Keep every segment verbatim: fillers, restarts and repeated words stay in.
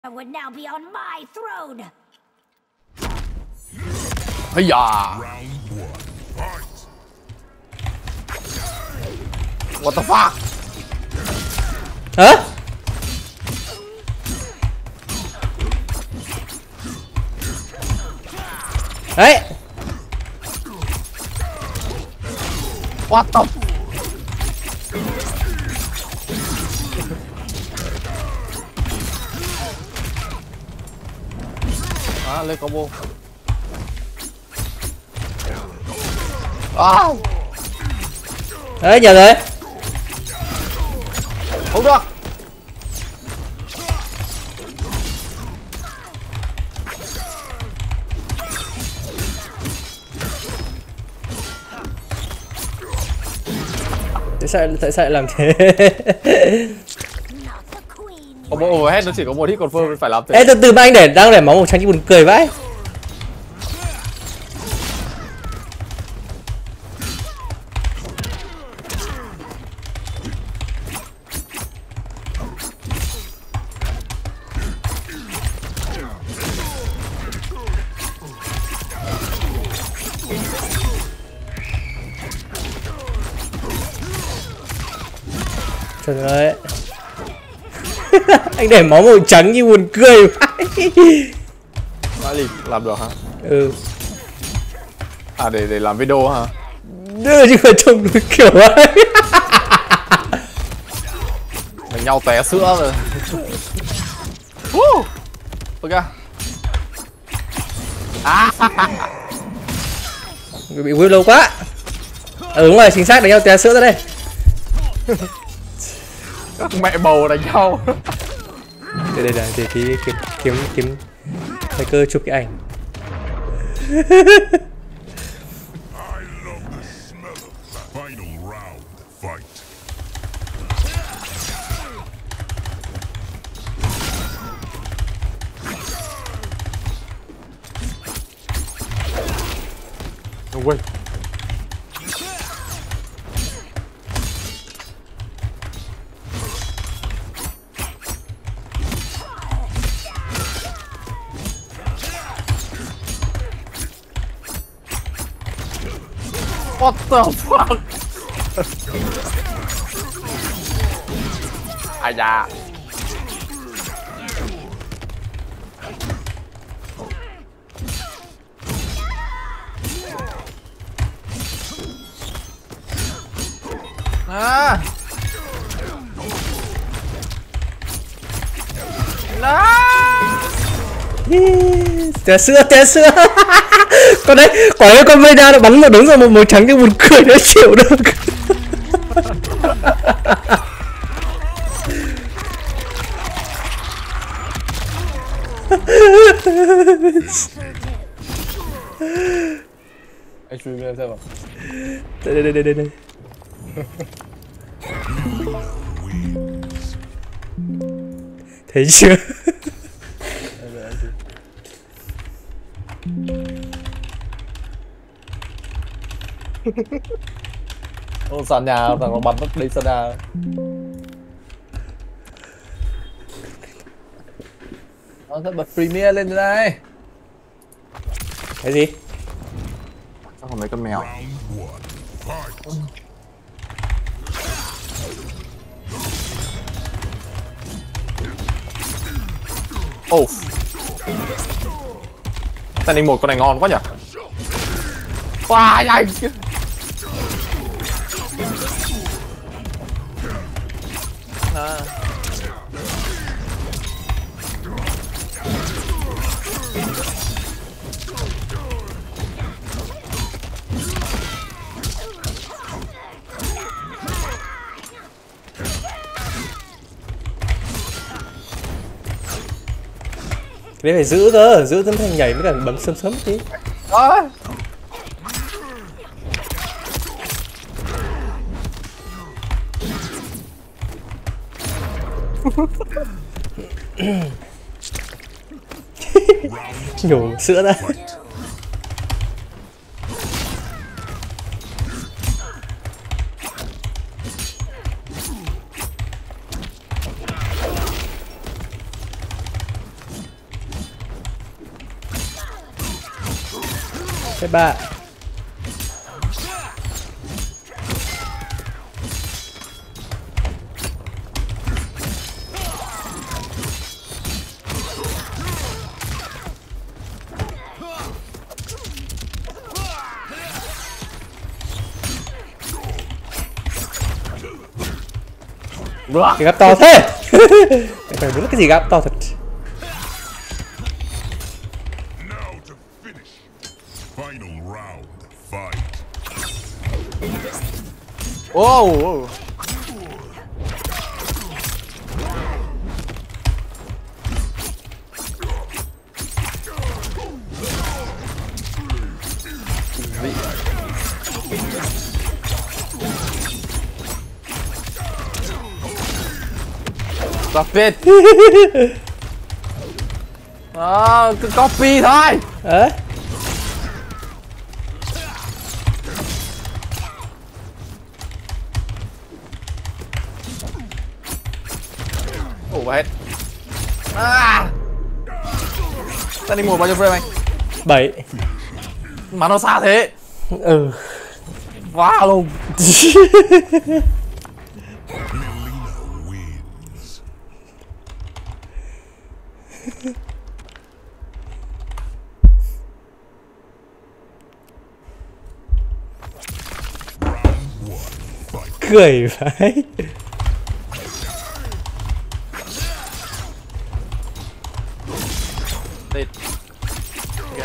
would now be on my throne. Ây da. What the fuck? Hả? Đấy. What the? À, lên combo. À. Đấy, giờ rồi. Không được. Tại sao tại sao lại làm thế? Combo overhead nó chỉ có một hit confirm phải làm thế. Ê, từ từ mà anh để đang để máu màu trắng như buồn cười vãi. Trời ơi. Anh để máu màu trắng như buồn cười vãi. Đã gì làm được hả? Ừ. À để để làm video hả? Đưa chứ không trông đúng kiểu ấy. Đánh nhau té sữa rồi. Woo! Ok. À. Bị whip lâu quá. Ừ, đúng rồi, chính xác, đánh nhau té sữa ra đây. Các mẹ bầu đánh nhau. Đây đây là để tí kiếm kiếm kiếm thời cơ chụp cái ảnh. Đừng quên. What the fuck? Ai da. À. No. Té sữa, té sữa. Con đấy, quả đấy con Vayda nó bắn vào đúng rồi, một màu trắng như buồn cười nó chịu được. Anh stream lên xem nào. Đây đây đây đây đây. Thấy chưa? Ô, sàn nhà thằng nó bắn nó đi sàn nhà. Nó sẽ bật Premiere lên đây. Cái gì? Sao còn mấy con mèo? Oh. Tên đi một con này ngon quá nhỉ? Wow, nhanh. À. Cái đấy phải giữ cơ, giữ thân thành nhảy mới cả bấm sớm sớm tí. À. Nhổ sữa ra. Thế ba. Cái gắp to thế. Cái phải đúng là cái gì gắp to thật. Wow. Stop it. À, cứ copy thôi. Ờ. Ủa hết. À. Ta đi mua bao nhiêu frame anh? bảy. Mà nó xa thế. Ừ. Quá luôn. Cười vậy. Đi. Kìa.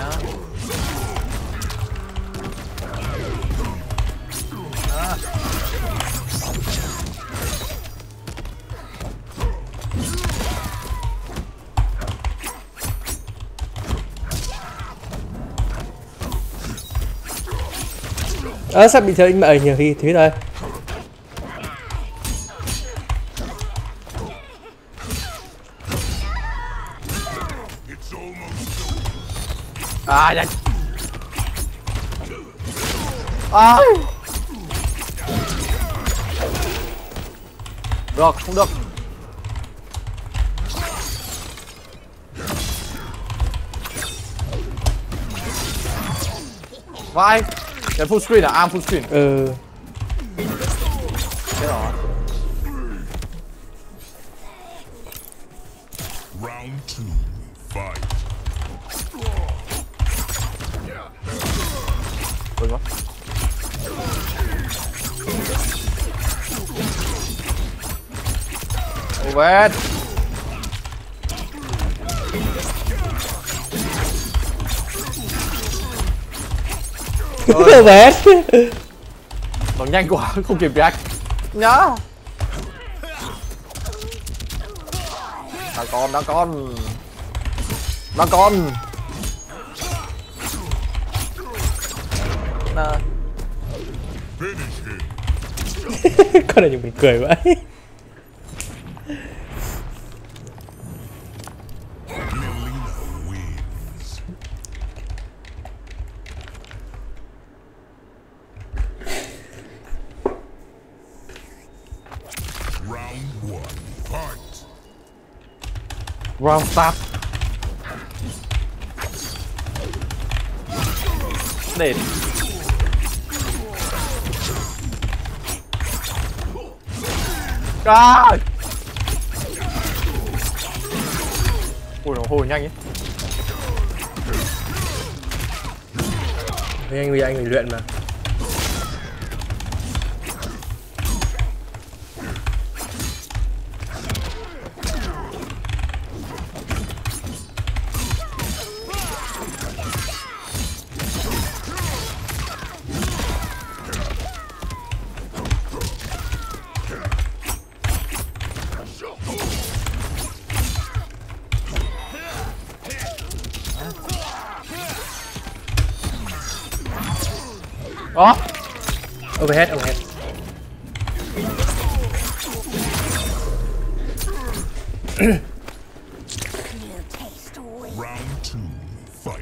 À. Ờ sao bị chơi anh mày nhiều khi thế thôi. À dạ. À. Được, không được. Vai. Cái full screen à? Arm full screen. Ừ. Thế rồi. Round two, fight. Quên quá. Oved. Oved. Nó nhanh quá, không kịp react. Nhá. Đã con, đã con. Đã con. Nè. Con này mình cười vậy. Round one, fight. Round start. Nền. Trời. Ui nó hồi nhanh ấy. Vì anh vì anh mình luyện mà. Đó. Overhead, overhead. Round two, fight.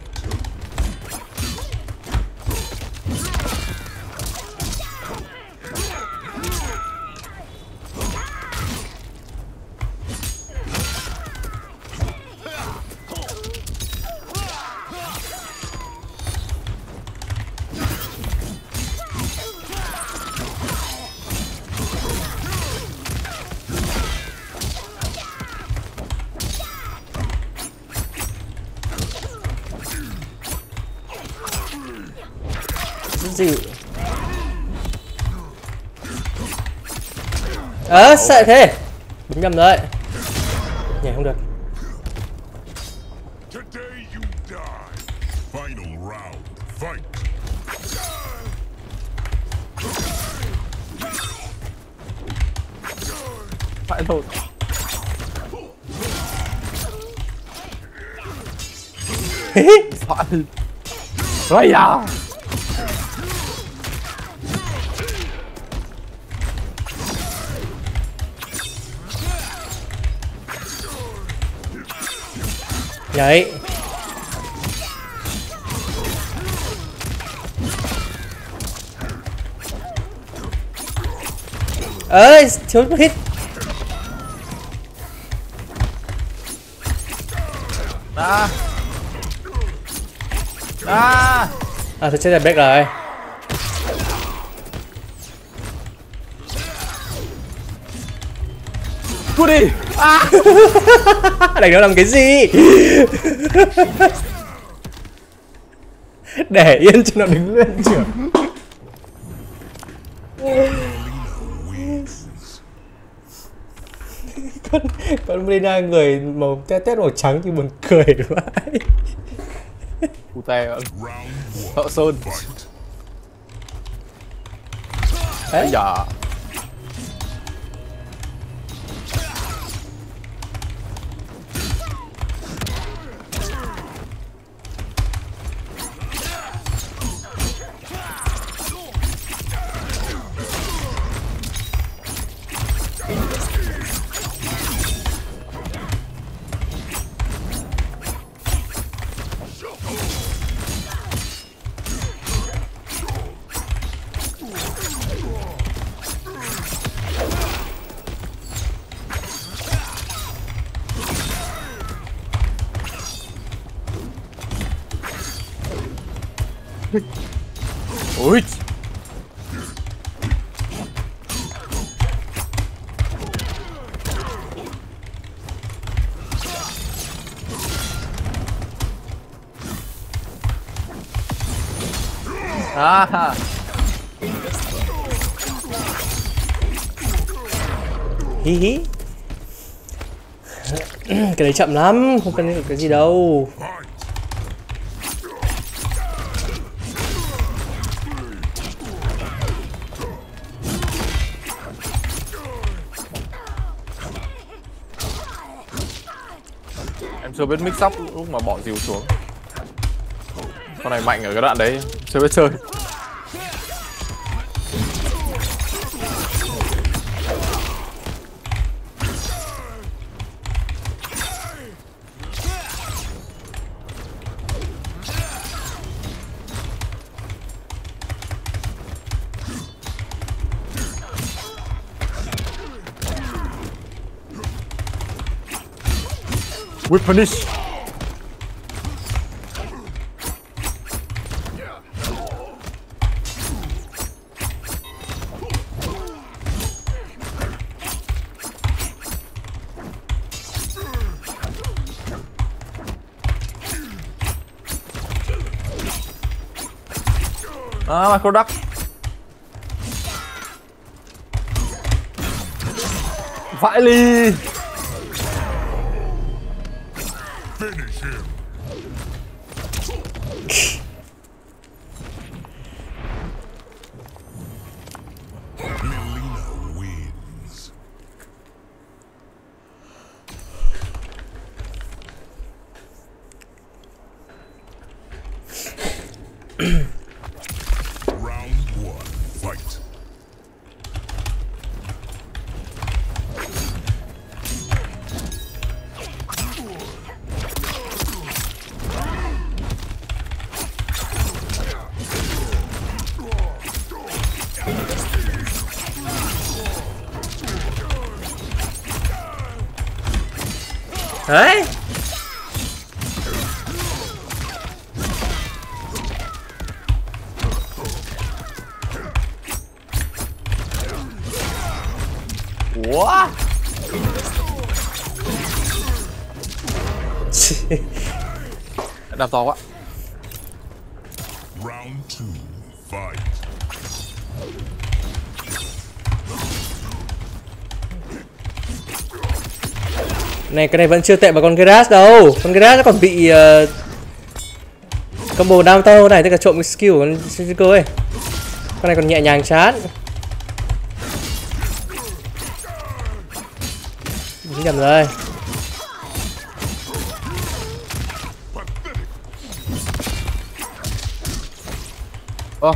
dịu. Ờ, sợ thế. Đúng nhầm rồi. Nhảy không được. Today you die. Final round. Fight. Phải lộn. Phải. Rồi à. Nhảy. Ơi, thiếu hit. Đá. Đá. À, tôi chết là back rồi. Cút đi. À. Đánh nó làm cái gì? Để yên cho nó đứng lên trưởng. con con Melina người màu tét tét màu trắng thì buồn cười vãi. Cụ tè Thợ Sơn. Đấy. Dạ. Ui. À. Hí hí. Cái đấy chậm lắm, không cần cái gì đâu. Em chưa biết mix up lúc mà bỏ dìu xuống. Con này mạnh ở cái đoạn đấy, chưa biết chơi. We punish. À, micro duck. Vãi ly. Finish him. Melina wins. Round one, fight. Đấy. Ủa? Đạp to quá. Round two, Fight. Này cái này vẫn chưa tệ bằng con Grass đâu. Con Grass nó còn bị uh, combo down to này, tức là trộm cái skill của con Shinko ấy. Con này còn nhẹ nhàng chán. Đúng nhầm rồi. Ơ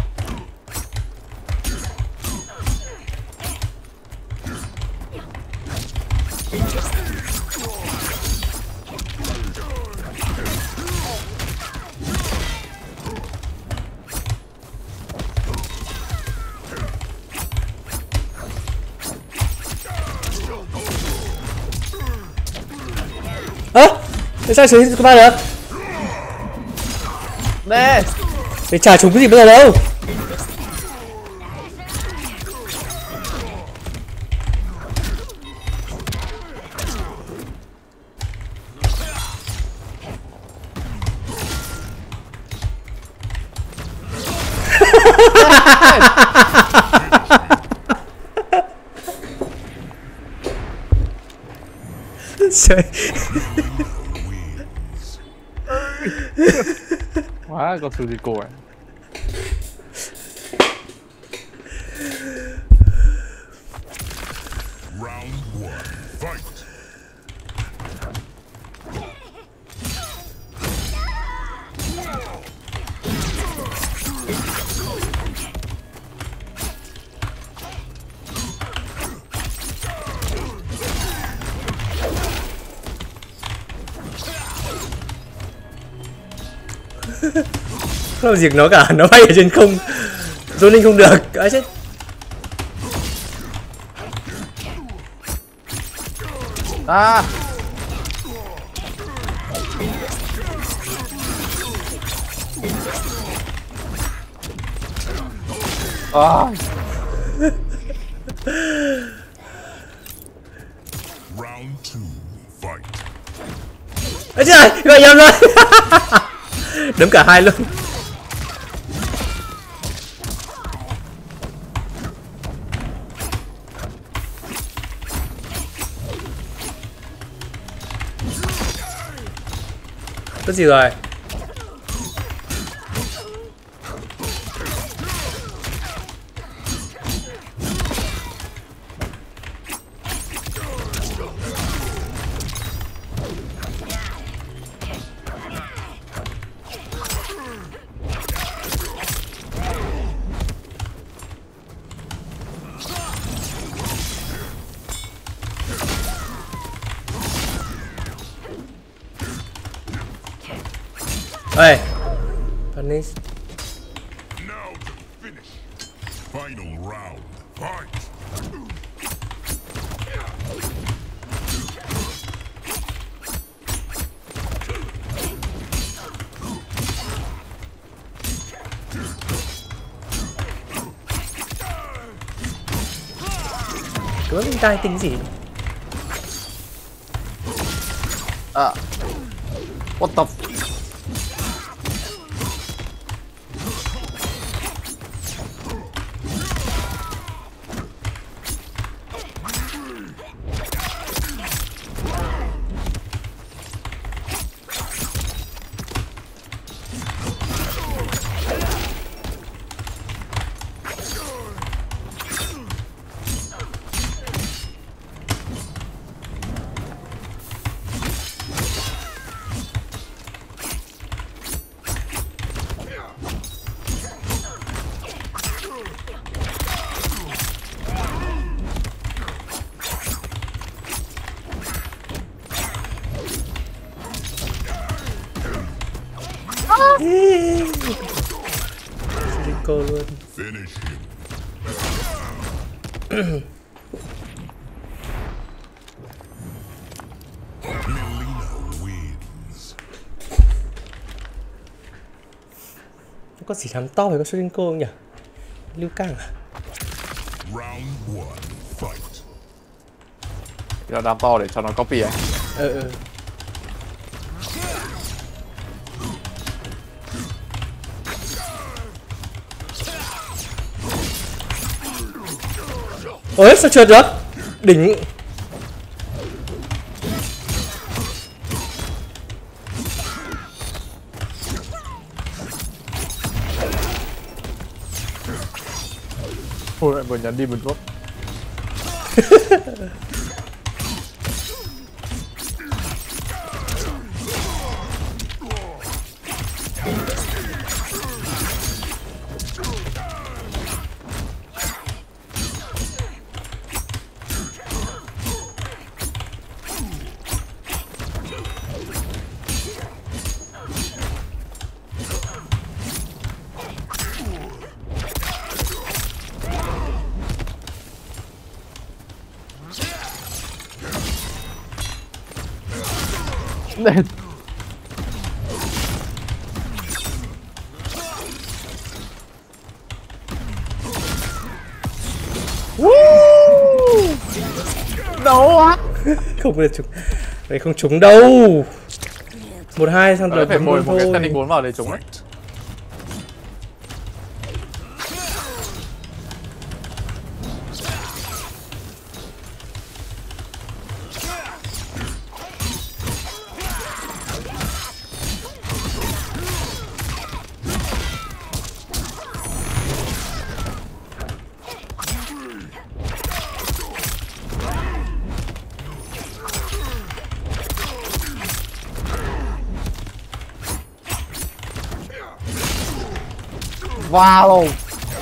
Ơ, tại sao xử lý các bạn được? nè. Để trả chúng cái gì bây giờ đâu. Trời. Quá con Sujiko này. Round one. Fight. Không làm gì nó cả, nó bay ở trên không. Zoning không được, ấy chết. À. À. Round two. Fight. Ấy trời, gọi nhầm rồi. Đấm cả hai luôn. Có gì rồi? Ê, punish. Now to finish. Final round. Fight. Cứ linh tai tính gì? À. What the f... Cô luôn. Finish him. Melina wins. Có gì thắng to phải có Surinko không nhỉ? Lưu Cang à? Round one. Fight. Giờ đam to để cho nó copy ấy. Ờ ờ. Ôi sao trượt được? Đỉnh. Ôi lại vừa nhắn đi mình cốt. Đệt. Đâu á? Không được trúng. Đấy không trúng đâu. Một hai xong rồi phải bồi một cái thôi. standing bốn vào để trúng đấy. Wow.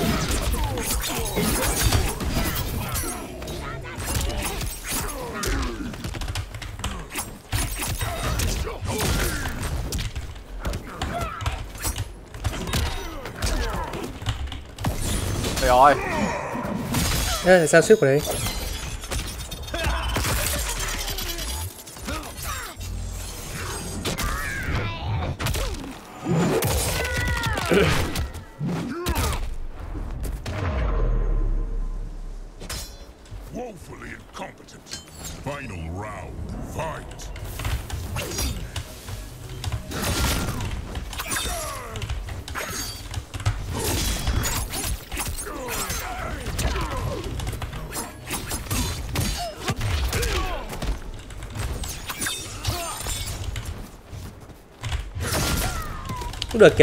Trời ơi. Thế là sao ship của đấy? Woefully incompetent. Final round. Fight. Cũng được kìa.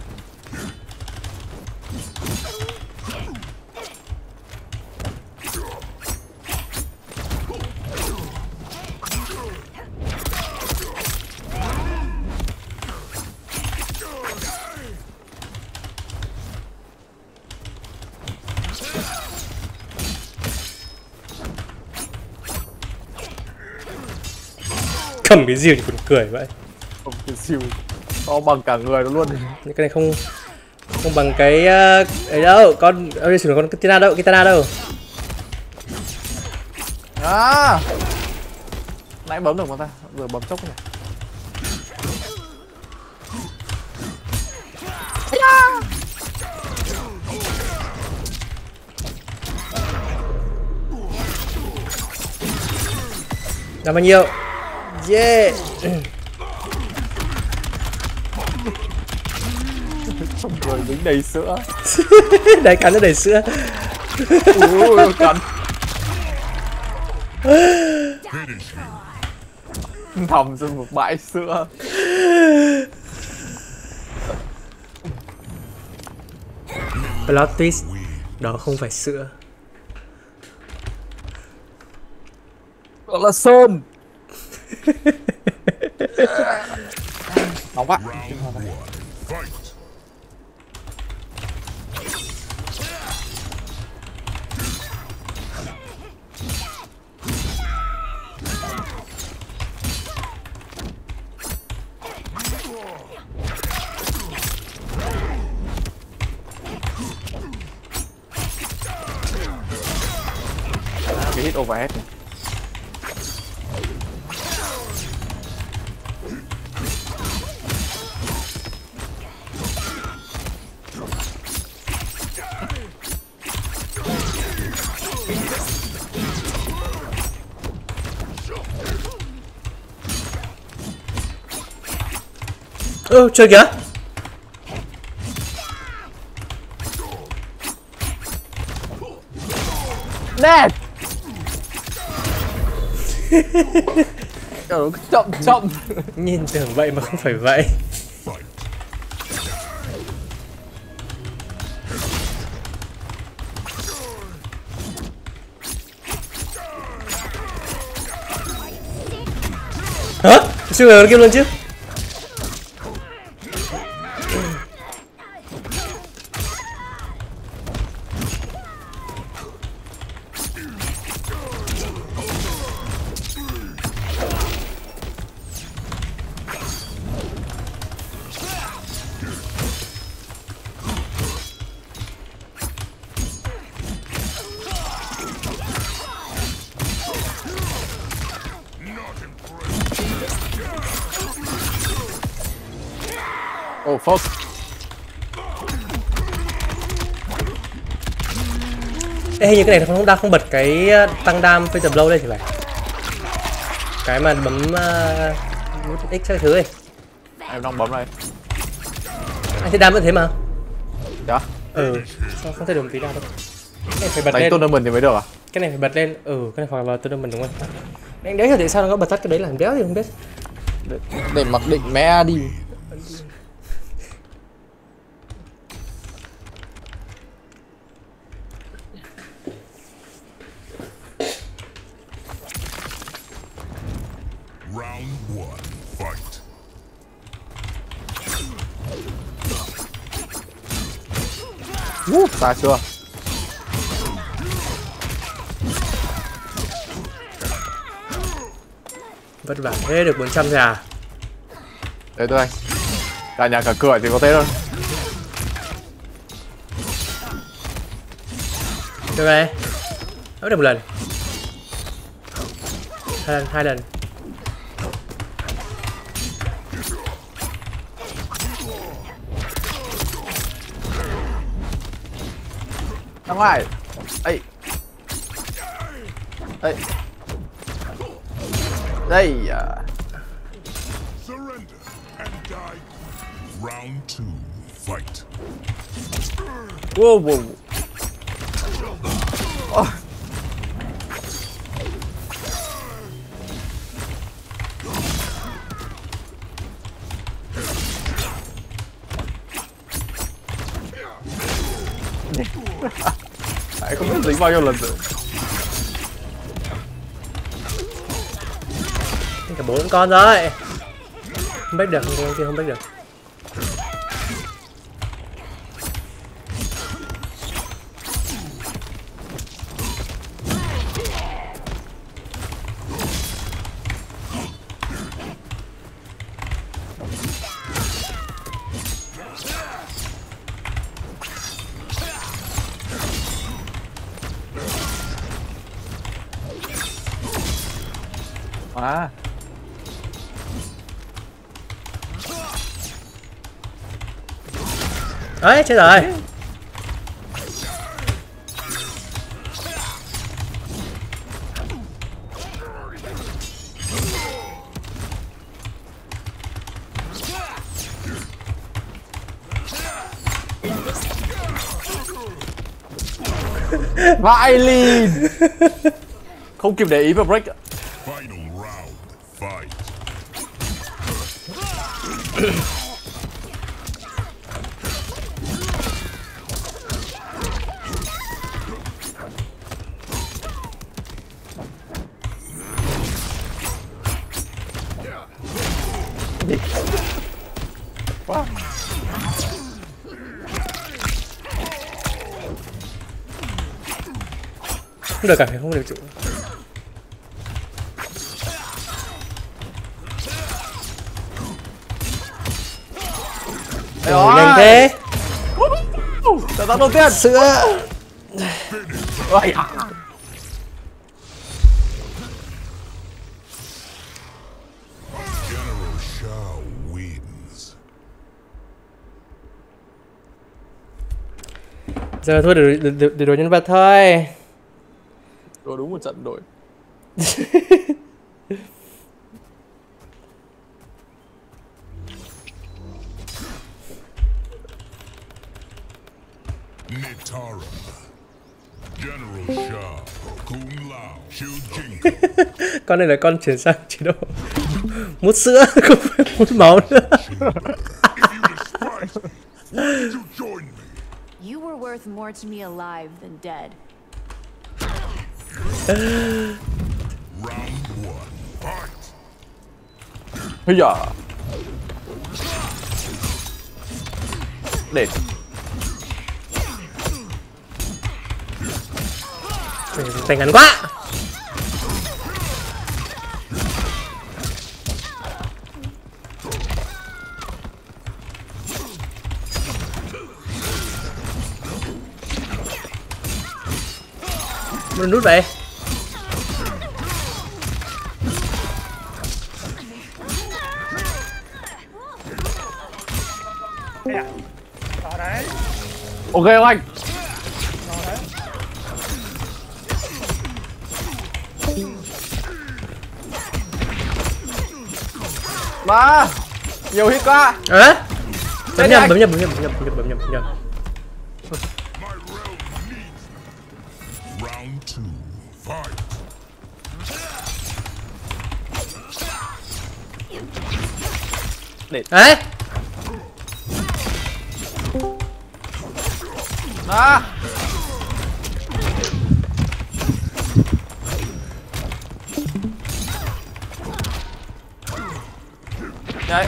Cầm cái gì thì buồn cười vậy. Không cái siêu to bằng cả người nó luôn. Cái này không không bằng cái uh, ấy đâu. Con ơi sử dụng con Kitana đâu, Kitana đâu. À. Nãy bấm được mà ta, vừa bấm chốc này. Là bao nhiêu? Yeah. Trong người dính đầy sữa. Đấy cắn nó đầy sữa. Ui cắn. Thầm trên một bãi sữa. Plot twist. Đó không phải sữa. Đó là sơn. Nóng quá. Fight. Cái hit overhead này. Ơ, chơi kìa. Nè. Ờ, chậm chậm. Nhìn tưởng vậy mà không phải vậy. Hả? Siêu người kia luôn chứ. Oh fuck. Ê, hình như cái này không đam không bật cái tăng đam phase blow lên thì phải. Cái mà bấm uh, x các thứ ấy. Em đang bấm này. Anh thấy đam vẫn thế mà. Dạ. Ừ. Sao không thấy được một tí nào đâu. Cái này phải bật Đánh lên. tournament thì mới được à? Cái này phải bật lên. Ừ, cái này phải vào tournament đúng không? Anh đéo hiểu tại sao nó có bật tắt cái đấy làm đéo thì không biết. Để, để mặc định mẹ đi. Round one, fight. Uh, xa chưa? Vất vả thế được bốn trăm rồi à? Đấy tôi anh. Cả nhà cả cửa thì có thế thôi. Được rồi. Ớt được một lần. Hai lần, hai lần. Ra ngoài. Ây. Đây. Đây à. Surrender and die. Round two, fight. Wow wow. Oh. Đấy, không biết dính bao nhiêu lần rồi. Cả bốn con rồi. Không break được, con kia không break được. À. Đấy, chết rồi. Vãi lìn. Không kịp để ý vào break. Final round, fight. Wow. Không được cả, không được trụ. Rồi, nhanh thế. Tao tao đầu tiên. Sữa. Ôi à. General Shao wins. Giờ thôi để để, để, để đổi nhân vật thôi. Rồi đúng một trận đổi. Nitara. General Shao, Kung Lao, Xiu Jing. Con này là con chuyển sang chế độ mút sữa, không phải mút máu nữa. If you despise me, why did you join me? You were worth more to me alive than dead. Round one, fight. Bây giờ để Tay ngắn quá. Mình nút vậy. ok không anh? Mà nhiều hit quá. À? Bấm nhầm, bấm nhầm, bấm nhầm, bấm nhầm, bấm nhầm, bấm nhầm. My realm needs them. Round two, fight. Đấy. À. Đấy.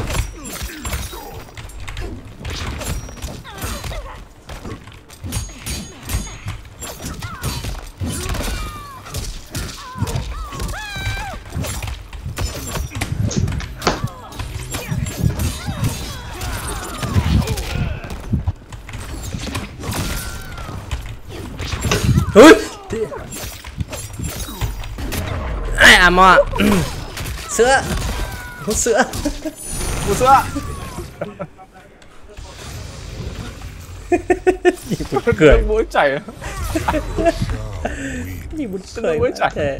Ui. Ai à mò. Sữa. Hút sữa. Hút sữa. Nhìn buồn cười. Mũi chảy. Nhìn buồn cười. Mũi chảy.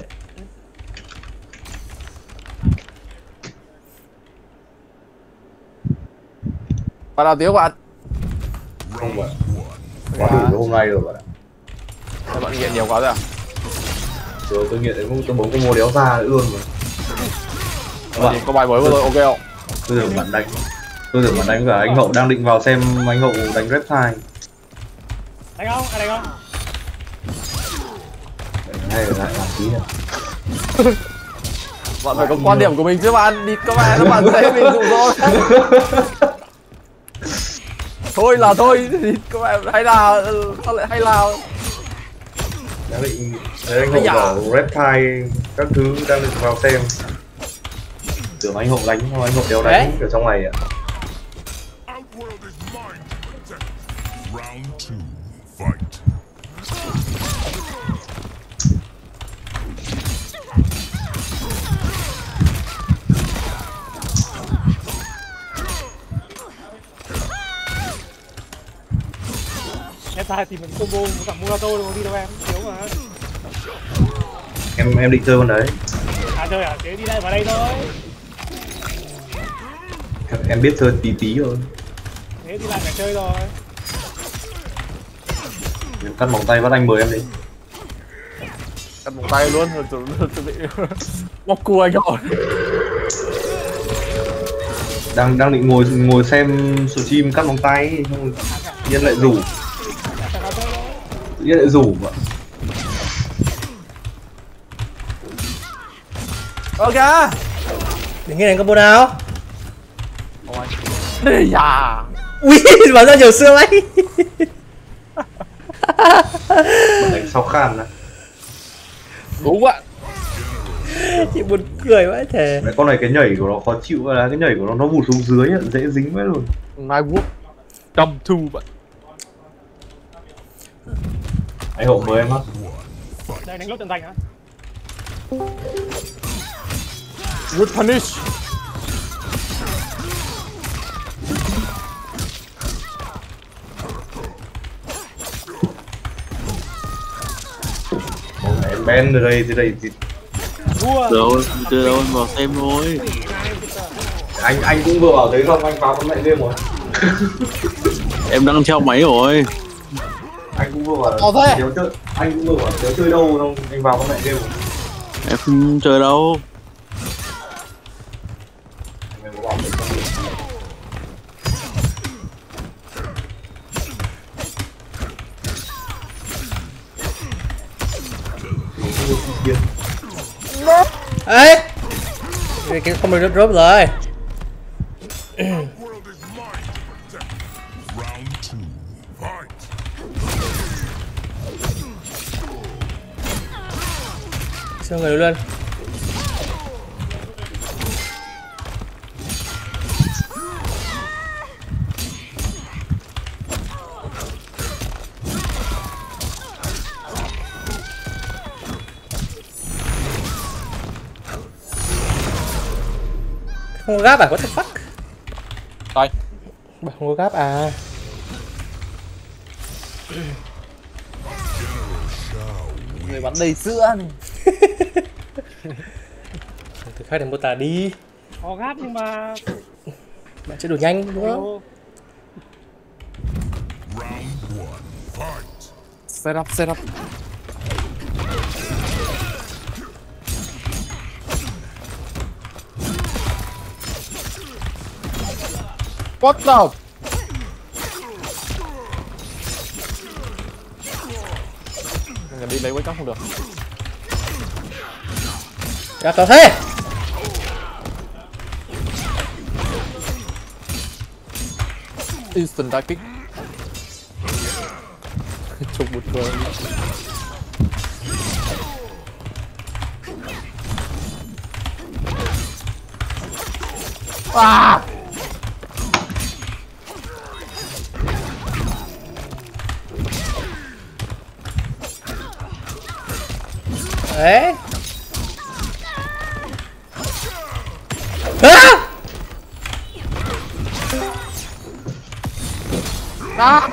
Bạn nào tiếng bạn? Không bạn. Quá đủ cho hôm nay rồi bạn ạ. Sao bạn nghiện nhiều quá rồi à? Rồi tôi nghiện đến tôi bấm combo đéo ra nữa luôn mà. Các Bạn có bài mới vừa rồi ok không? Tôi tưởng bạn đánh. Tôi tưởng bạn đánh cả anh Hậu đang định vào xem anh Hậu đánh Reptile. Đánh không? Ai đánh không? Hay là lại làm tí này. Bạn phải có quan điểm của mình chứ bạn đi các bạn các bạn thấy mình dụ dỗ. Thôi là thôi thì các bạn hay là sao lại hay là Đang định thấy anh Hậu bảo Reptile các thứ đang định vào xem. Tưởng anh Hậu đánh nhưng anh Hậu đéo đánh ở trong này ạ. Outworld is mine to protect. Round two, fight. Em sai thì mình combo một cả Murato rồi đi đâu em, thiếu mà. Em em định chơi con đấy. À chơi à, thế đi lại vào đây thôi. Em, em biết chơi tí tí rồi. Thế đi lại phải chơi rồi. Em cắt móng tay bắt anh mời em đi. cắt một tay luôn rồi chuẩn bị bóc cua anh rồi. Đang đang định ngồi ngồi xem stream cắt móng tay xong tự nhiên lại rủ. Tự nhiên lại rủ mà. Ok. Đừng nghe đánh combo nào. Ây da. Ui, bắn ra nhiều xương ấy. Đánh sau khan á. Đúng ạ. Chị buồn cười vãi thề. Mẹ con này cái nhảy của nó khó chịu là cái nhảy của nó nó vụt xuống dưới ấy, dễ dính quá luôn. Mai Wood Come to bạn. Anh Hậu mời em á. Đây đánh lốt trận thành hả? Wood punish. Em Ben từ đây từ đây thì Vua. Rồi, từ đâu anh vào xem thôi. anh anh cũng vừa bảo thấy không, anh vào con mẹ game rồi. Em đang treo máy rồi. Anh cũng vừa Ồ, bảo thế. thiếu chơi, anh cũng vừa bảo thiếu chơi đâu không, anh vào con mẹ game. Em không chơi đâu. Mình có bảo mình không được. Ấy cái không bị drop drop rồi. World is mine to protect. Round two. Fight. Sao người luôn. Không có gáp à? What the fuck? Đây. Không có gáp à? Người bắn đầy sữa này. Thử khai được mô tả đi. Có gáp nhưng mà Bạn chưa đủ nhanh đúng không? Round one. Fight. Set up, set up. What the? Mình đi lấy quay cóc không được. Gáp to thế. Instant dive kick. Chụp một người. À! Đấy. À! À!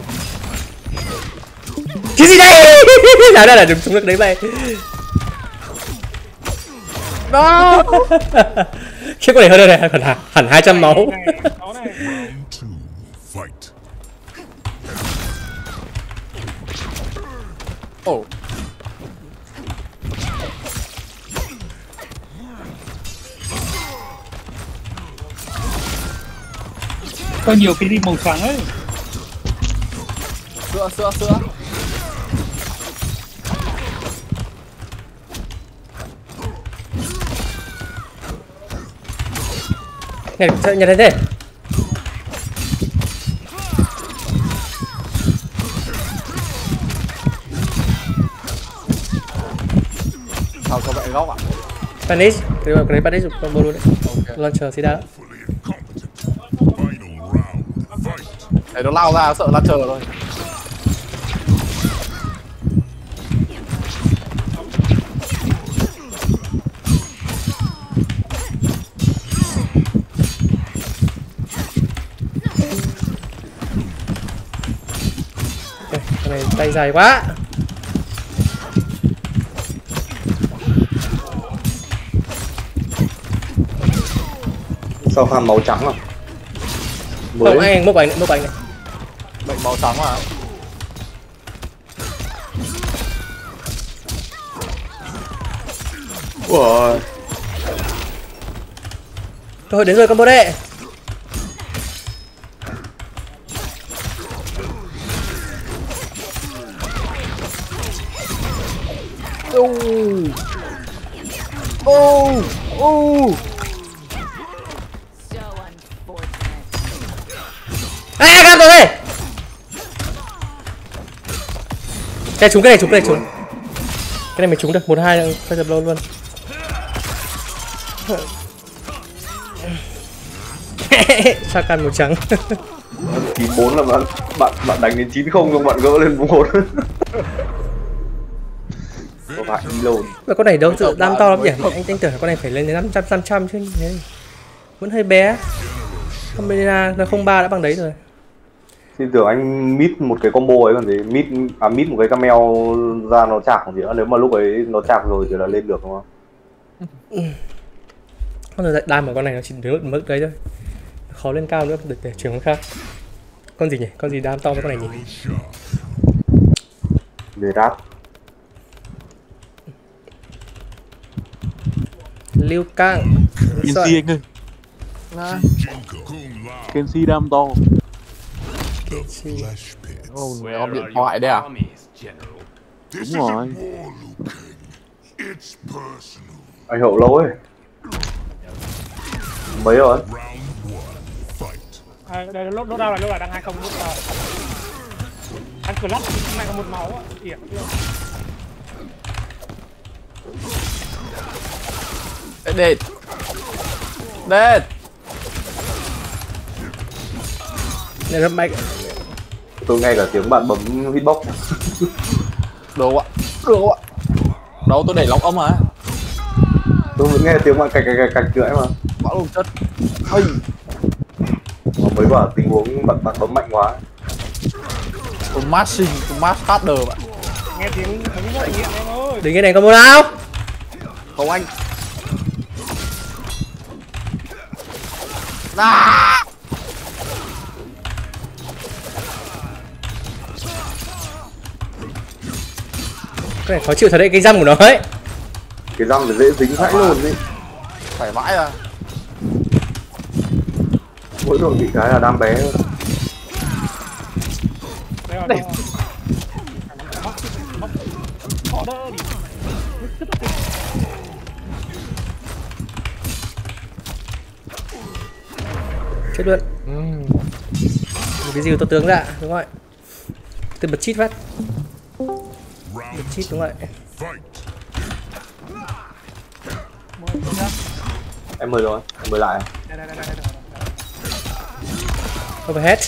Cái gì đây? Đó là dùng súng nước đấy bay. No! Khiếp con này hơn đây này, hẳn hẳn hai trăm máu. Đó này. Round two. Fight. Oh. Có nhiều cái đi màu trắng ấy. Sữa, sữa, sữa. Này, sao nhận thấy thế? Sao cho mẹ góc ạ? Panic, cái cái đấy Panic dùng combo luôn đấy. Ok. Launcher xí đá. Fully incompetent. Final round. Fight. Để nó lao ra sợ là chờ thôi. Okay, con này tay dài quá. Sao pha màu trắng à? Không, anh mốc ảnh này, mốc ảnh này. Bệnh màu trắng à? Ủa, Thôi đến rồi combo đệ. Oh. Oh. Oh. So unfortunate. À, gap rồi đây. Cái trúng cái này trúng cái này trúng. Cái này mình trúng được một hai phải dập lâu luôn. Shotgun màu trắng. chín bốn là bạn bạn bạn đánh đến chín không xong bạn gỡ lên một. Có phải đi lồn. Mà con này đâu tự đam to lắm nhỉ? Anh anh tưởng là con này phải lên đến năm trăm năm trăm chứ thế vẫn hơi bé. Camera nó không ba đã bằng đấy rồi. Xin tưởng anh mít một cái combo ấy còn gì, mít à mít một cái camel ra nó chạc còn gì nữa, nếu mà lúc ấy nó chạc rồi thì là lên được đúng không? Con này đam của con này nó chỉ đứng ở mức đấy thôi. Khó lên cao nữa để, để chuyển con khác. Con gì nhỉ? Con gì đam to với con này nhỉ? Shot. Về đáp. Liu Kang. Kenshi anh ơi. Kenshi đam to. Ồ, mày ôm điện thoại đấy à? This Đúng rồi. isn't war, Liu Kang. It's personal. Anh hậu lâu ấy. Mấy rồi? Round one, fight. À, đây lốt lốt đau là lốt là đang hai không lốt đau. Anh cửa lắp này có một máu á, ỉa. Dead. Dead. Này rất mạnh. Tôi nghe cả tiếng bạn bấm hitbox. Được ạ. Được ạ. Đâu tôi đẩy lọc âm mà. Tôi vẫn nghe tiếng bạn cạch cạch cạch cạch nữa mà. Bão lùng chất. Ây. Mà mới bảo tình huống bạn bạn bấm mạnh quá. Tôi mashing, tôi mash harder bạn. Nghe tiếng hứng rất là nghiện em ơi. Đừng nghe này combo nào. Không anh. À! Cái này khó chịu thật đấy, cái răng của nó ấy. Cái răng thì dễ dính vãi luôn đi. Phải vãi à. Mỗi đội bị cái là đam bé. Đây. Họ đỡ đi. Chết luôn. Uhm. Một cái gì của tôi tướng ra, đúng rồi. Tôi bật cheat phát. Bật cheat đúng rồi. Fight. Em mời rồi, em mời lại. Đây đây đây đây. Overhead.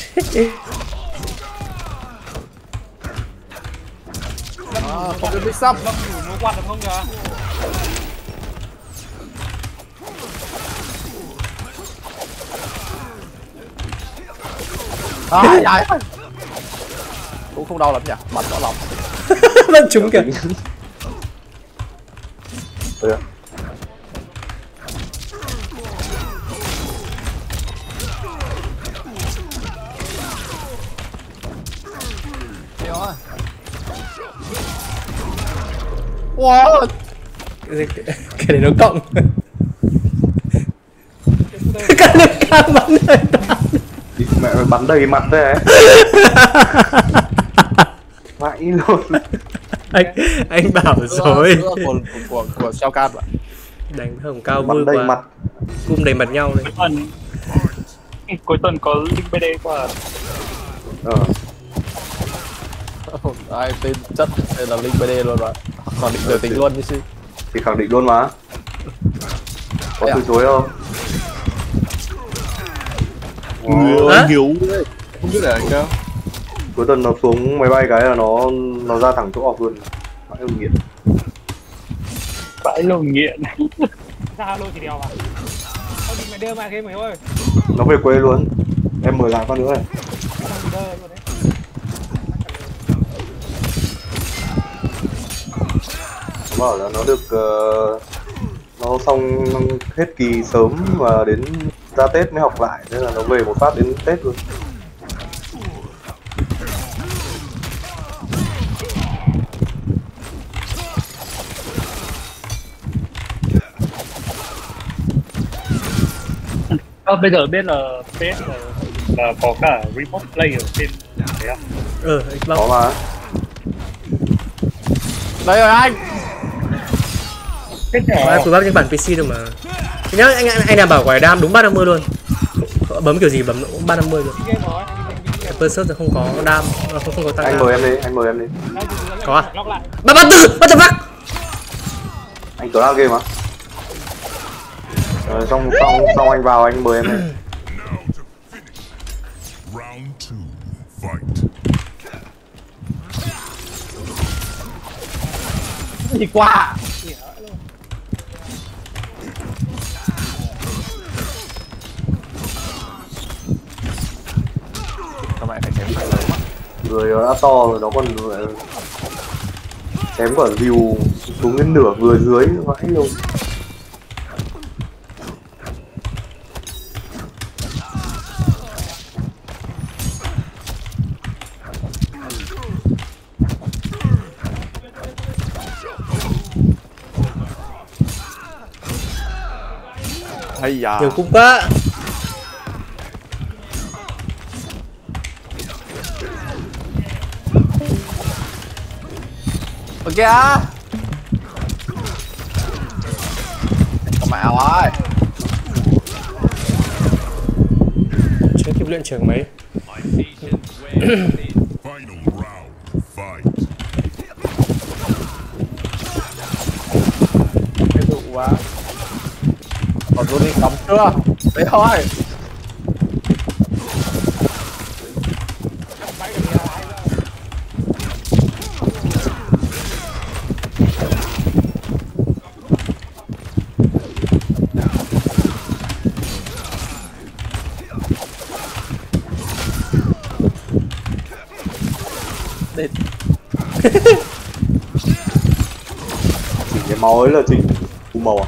À, không biết mix up. Lâm đủ mua quạt được không kìa? Ai ai. Cũng không đau lắm nhỉ, bắn rõ lòng. Bắn trúng kìa. Ừ. Wow. Cái này nó cộng. Cái này cam bắn này. Mẹ mày bắn đầy mặt thế. Vãi luôn. Anh anh bảo rồi. Của của của, của Shao Kahn bạn. Đánh hồng cao Bắn vui đầy quá. mặt. Cung đầy mặt nhau này. Cuối tuần cuối tuần có link bê đê qua. Ờ. Ai tên chất đây là link bê đê luôn bạn. Còn định đời tính luôn như chứ. Thì khẳng định luôn mà. Có Thế à? từ chối không? Wow. Hả? Anh Hiếu đấy. Không biết là anh đâu. Cuối tuần nó xuống máy bay cái là nó nó ra thẳng chỗ off luôn. Vãi luôn nghiện. Vãi luôn nghiện. Ra luôn thì đèo à. Thôi đi mày đưa mày game mày ơi. Nó về quê luôn. Em mời lại phát nữa này. Nó bảo là nó được uh, nó xong hết kỳ sớm và đến ra Tết mới học lại, nên là nó về một phát đến Tết luôn. À, bây giờ biết là pê ét là, là có cả remote play ở trên đấy à? Ừ, Xbox. Có mà. Đây rồi anh. Cái nhỏ Có Xbox trên bản pê xê đâu mà. Thế nhá, anh anh anh đảm bảo quả đam đúng ba năm mươi luôn. Bấm kiểu gì bấm cũng ba năm mươi luôn. Per search không có đam, không không có tăng. Anh đam. mời em đi, anh mời em đi. Có à? Ba ba tử, ba tử phát. Anh có game mà. Rồi xong xong xong anh vào anh mời em đi. Now to finish. Round two, fight. Gì quá. Sao mày phải chém phải lớn quá. Người nó đã to rồi nó còn chém quả rìu xuống đến nửa người dưới vãi luôn. Hay da. Nhiều cung quá. Ok á. Con mẹ ơi. Chết kiếp luyện trưởng mấy. Final round. Fight. Cái dụ quá. Còn luôn đi cắm chưa? Đấy thôi. Chỉnh cái máu ấy là chỉnh phù màu à?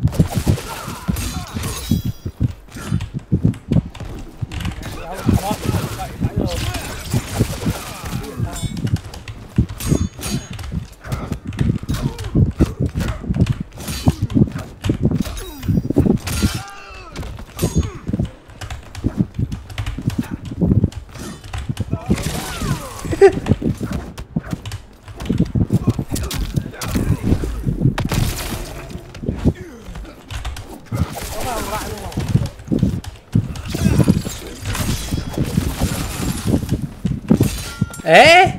Ê.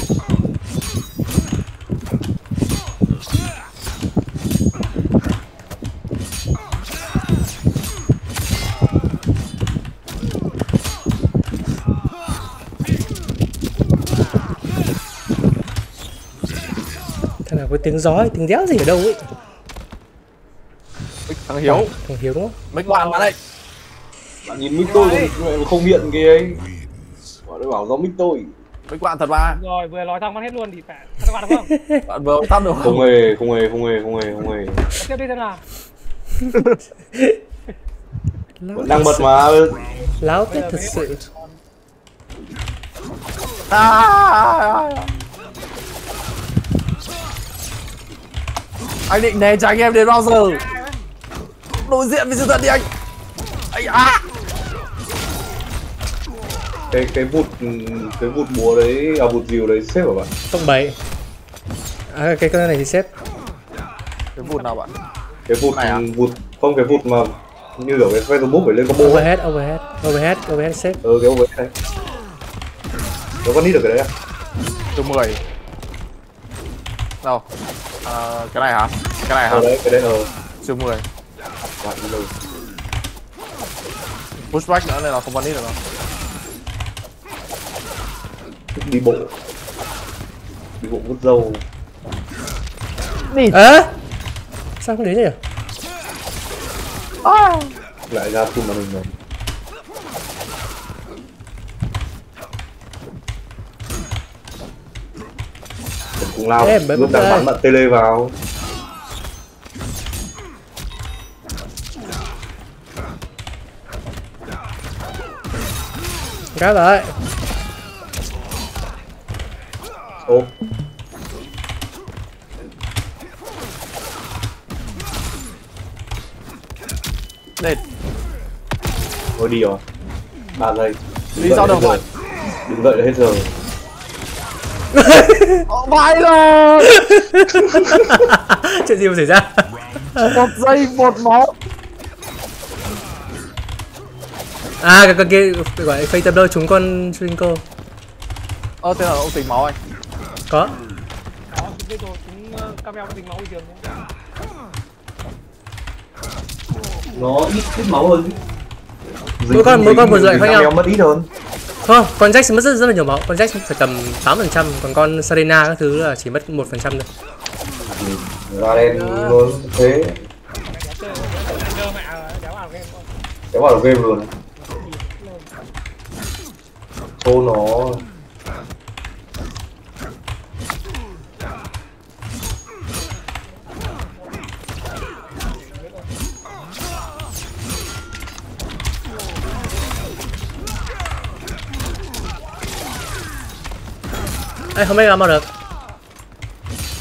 Thằng nào có tiếng gió hay tiếng réo gì ở đâu ấy. Thằng Hiếu. Thằng Hiếu đúng không? Mấy bạn bạn đây. Bạn nhìn mic tôi còn không hiện kia ấy. Bọn nó bảo do mic tôi. Mấy bạn thật mà. Rồi vừa nói xong mất hết luôn thì phải các bạn đúng không? Bạn vừa tắt được Không không? hề, không hề, không hề, không hề, không hề. Tiếp đi xem nào. Vẫn đang bật mà. Láo tết thật sự. À, anh định né tránh em đến bao giờ? Đối diện với sự thật đi anh. Ấy à. Cái cái vụt cái vụt búa đấy, à vụt rìu đấy xếp hả bạn? Cộng bảy. À cái con này thì xếp. Cái vụt nào bạn? Cái vụt Này à? vụt không cái vụt mà như kiểu cái Facebook phải lên combo ấy. Overhead, overhead, overhead, overhead xếp. Ừ cái overhead này. Nó có nít được cái đấy à? Từ mười. Đâu? À, cái này hả? Cái này hả? Ờ đấy, cái đấy ờ. Siêu mười. Bạn đi đâu? Pushback nữa nên là không bắn đi được đâu. Đi bộ. Đi bộ vút dâu. Á? Sao không đến nhỉ? À. Lại ra full màn hình rồi. Cùng lao, Ê, bấm lúc đang đây. bắn bạn tele vào. Cá vậy. Ô. Lên. Thôi đi rồi. ba giây. Đi sao được rồi? Đừng đợi là hết giờ. Ờ, vãi rồi. Chuyện gì mà xảy ra? Một giây một máu. À cái con kia gọi là Fate Tableau trúng con Shrinko. Ờ thế là ông tính máu anh. Có. Đó, cái đồ chúng camera có tính máu bình thường nhé. Nó ít ít máu hơn. Mỗi con mỗi con một loại khác nhau. Mất ít hơn. Không, con Jax mất rất rất là nhiều máu. Con Jax phải tầm tám phần trăm, còn con Serena các thứ là chỉ mất một phần trăm thôi. Ra đen luôn thế. Đơ mẹ đéo vào game không? Kéo vào game luôn. Thô nó. Ê, không biết làm sao được.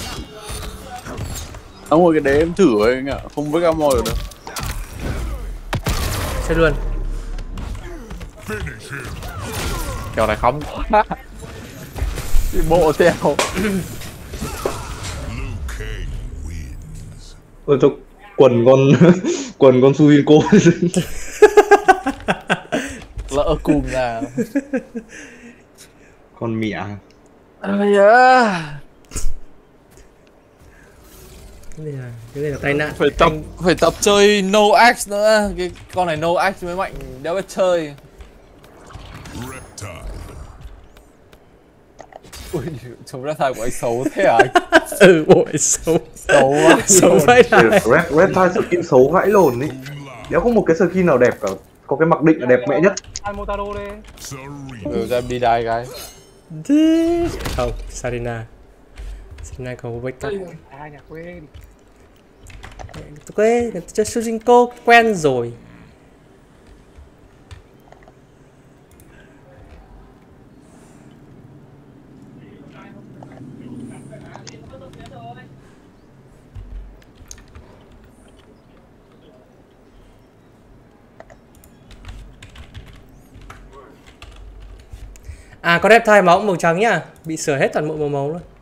Ông ơi cái đấy em thử rồi anh ạ, không biết gamma được đâu. Chết luôn. Kèo này khóng. Đi bộ theo. Ôi thôi, quần con quần con Sujinko. Lỡ cùng là Con mẹ. Ây da. Cái này là cái này là tai nạn. Phải tập anh... phải tập chơi No Axe nữa. Cái con này No Axe mới mạnh, đéo biết chơi. Ui, trông Reptile của anh xấu thế à anh? Ừ, bộ ấy xấu. Xấu quá. Xấu vậy này. Red Reptile skin xấu vãi lồn ý. Nếu không một cái skin nào đẹp cả. Có cái mặc định là đẹp mẹ nhất. Almotaro đây. Ừ, ra em đi đai cái. Không, Sarina. Sarina không có backup. À, nhà quên. Tôi quên, cho Sujinko quen rồi. À, có Reptile máu màu trắng nhá. Bị sửa hết toàn bộ màu màu luôn.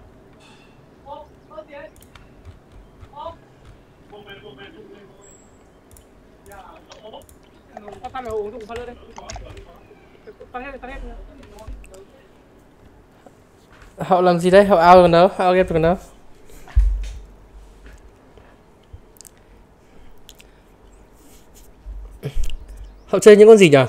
Họ làm gì đấy? Họ out gần đâu? Out game gần đâu? Họ chơi những con gì nhỉ?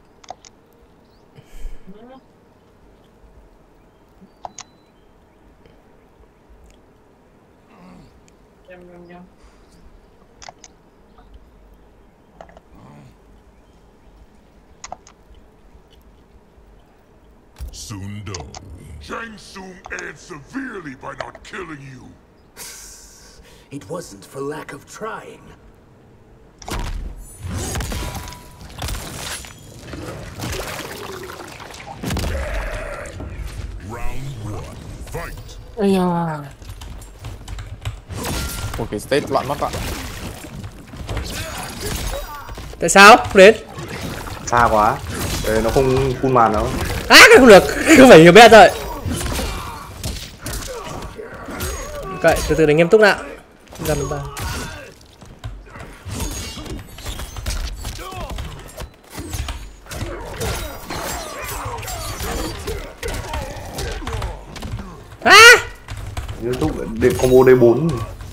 Sundo. Shang Tsung aired severely by not killing you. It wasn't for lack of trying. Round one, fight. Ây da. Ủa cái state loạn mất ạ. Tại sao? Không đến. Xa quá. Đấy, nó không phun màn đâu. À, không được. Không phải hiểu biết rồi. Vậy, từ từ đánh nghiêm túc nào. Dần ba. À! Nghiêm túc để combo D bốn.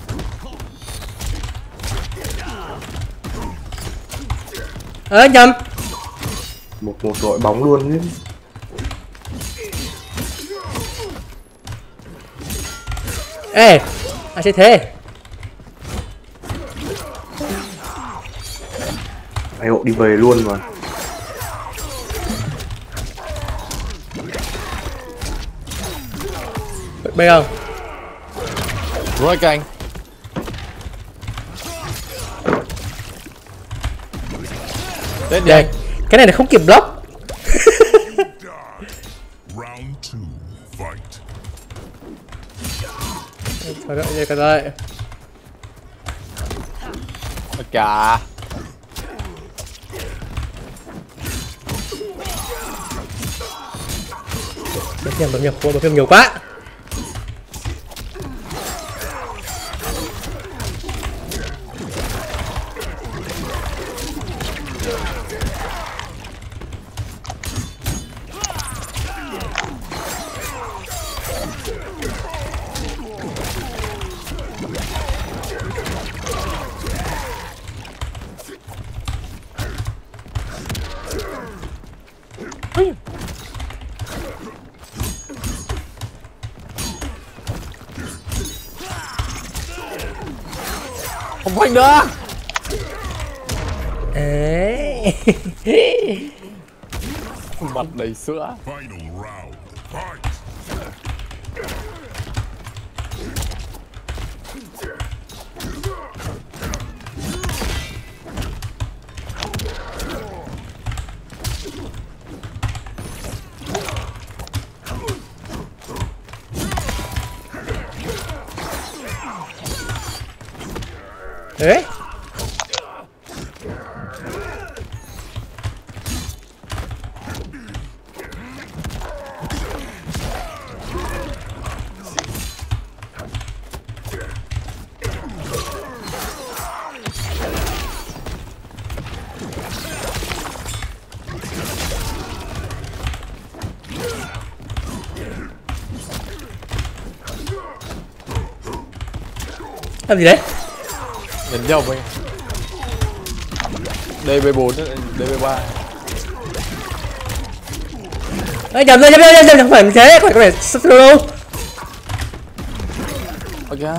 Ơ, nhầm. Một một đội bóng luôn chứ. Ê, ai chơi thế? Ai hộ đi về luôn mà. Bây không? Rồi canh. Tết đi anh. Cái này là không kịp block. Round two, fight. Thôi đợi vậy cả rồi. Tất cả. Bấm nhầm, bấm nhầm, bấm nhầm nhiều quá. Không quanh nữa. Ê. Mặt đầy sữa. Final round, fight. Đấy. Làm gì đấy? Nhấn nhầm anh. đê bê bốn, đê bê ba. Ê, nhầm rồi, nhầm rồi, nhầm rồi, không phải như thế, phải có phải slow. Ok.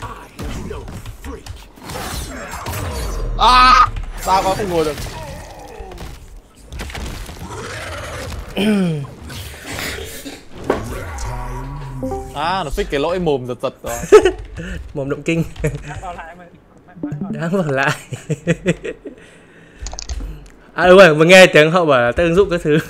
À, sao có không ngồi được. À, nó fix cái lỗi mồm giật giật rồi. Mồm động kinh. Đáng vào lại. À đúng rồi, mà nghe tiếng hậu bảo là ta ứng dụng các thứ.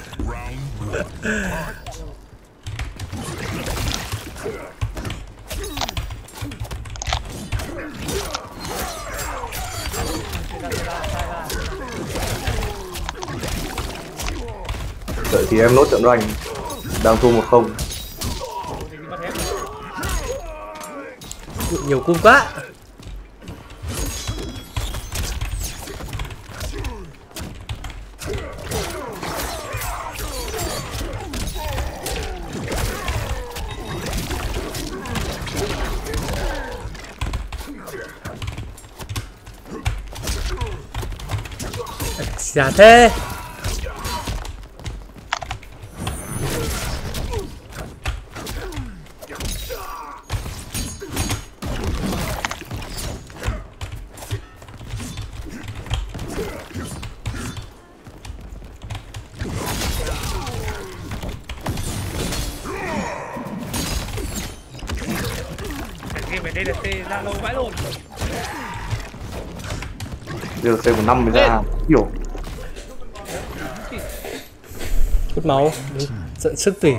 Đợi thì em nốt trận rank. Đang thua một không. Nhiều cung quá. Dạ thế. Đây là C ra lâu vãi luôn. Giờ C một năm mới ra. Hiểu. Hút máu, giận sức tỉ.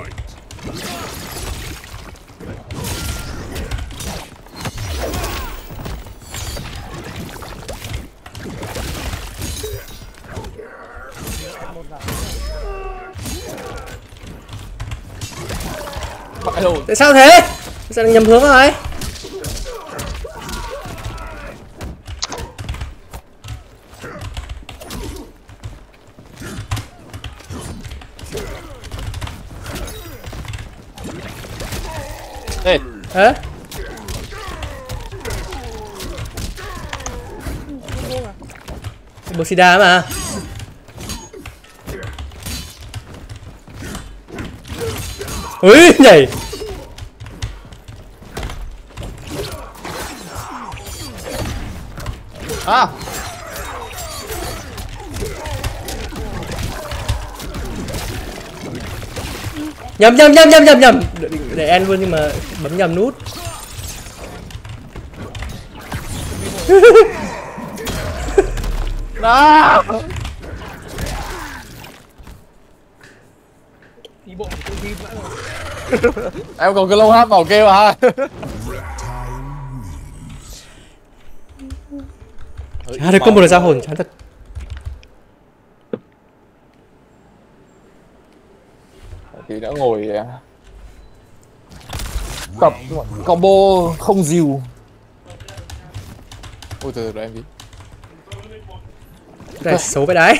Tại sao thế? Sao lại nhầm hướng rồi? Ê, hả? Bosida mà. Ui, nhảy. À. Nhầm nhầm nhầm nhầm nhầm nhầm. Để, để end luôn nhưng mà bấm nhầm nút. Đó. Đi bộ tự tin vãi rồi. Em còn cái lông hát bảo kêu à. Chả được combo được ra hồn, chán thật. Thì đã ngồi tập combo không dìu. Ôi trời ơi, em đi. Cái này xấu vậy đấy.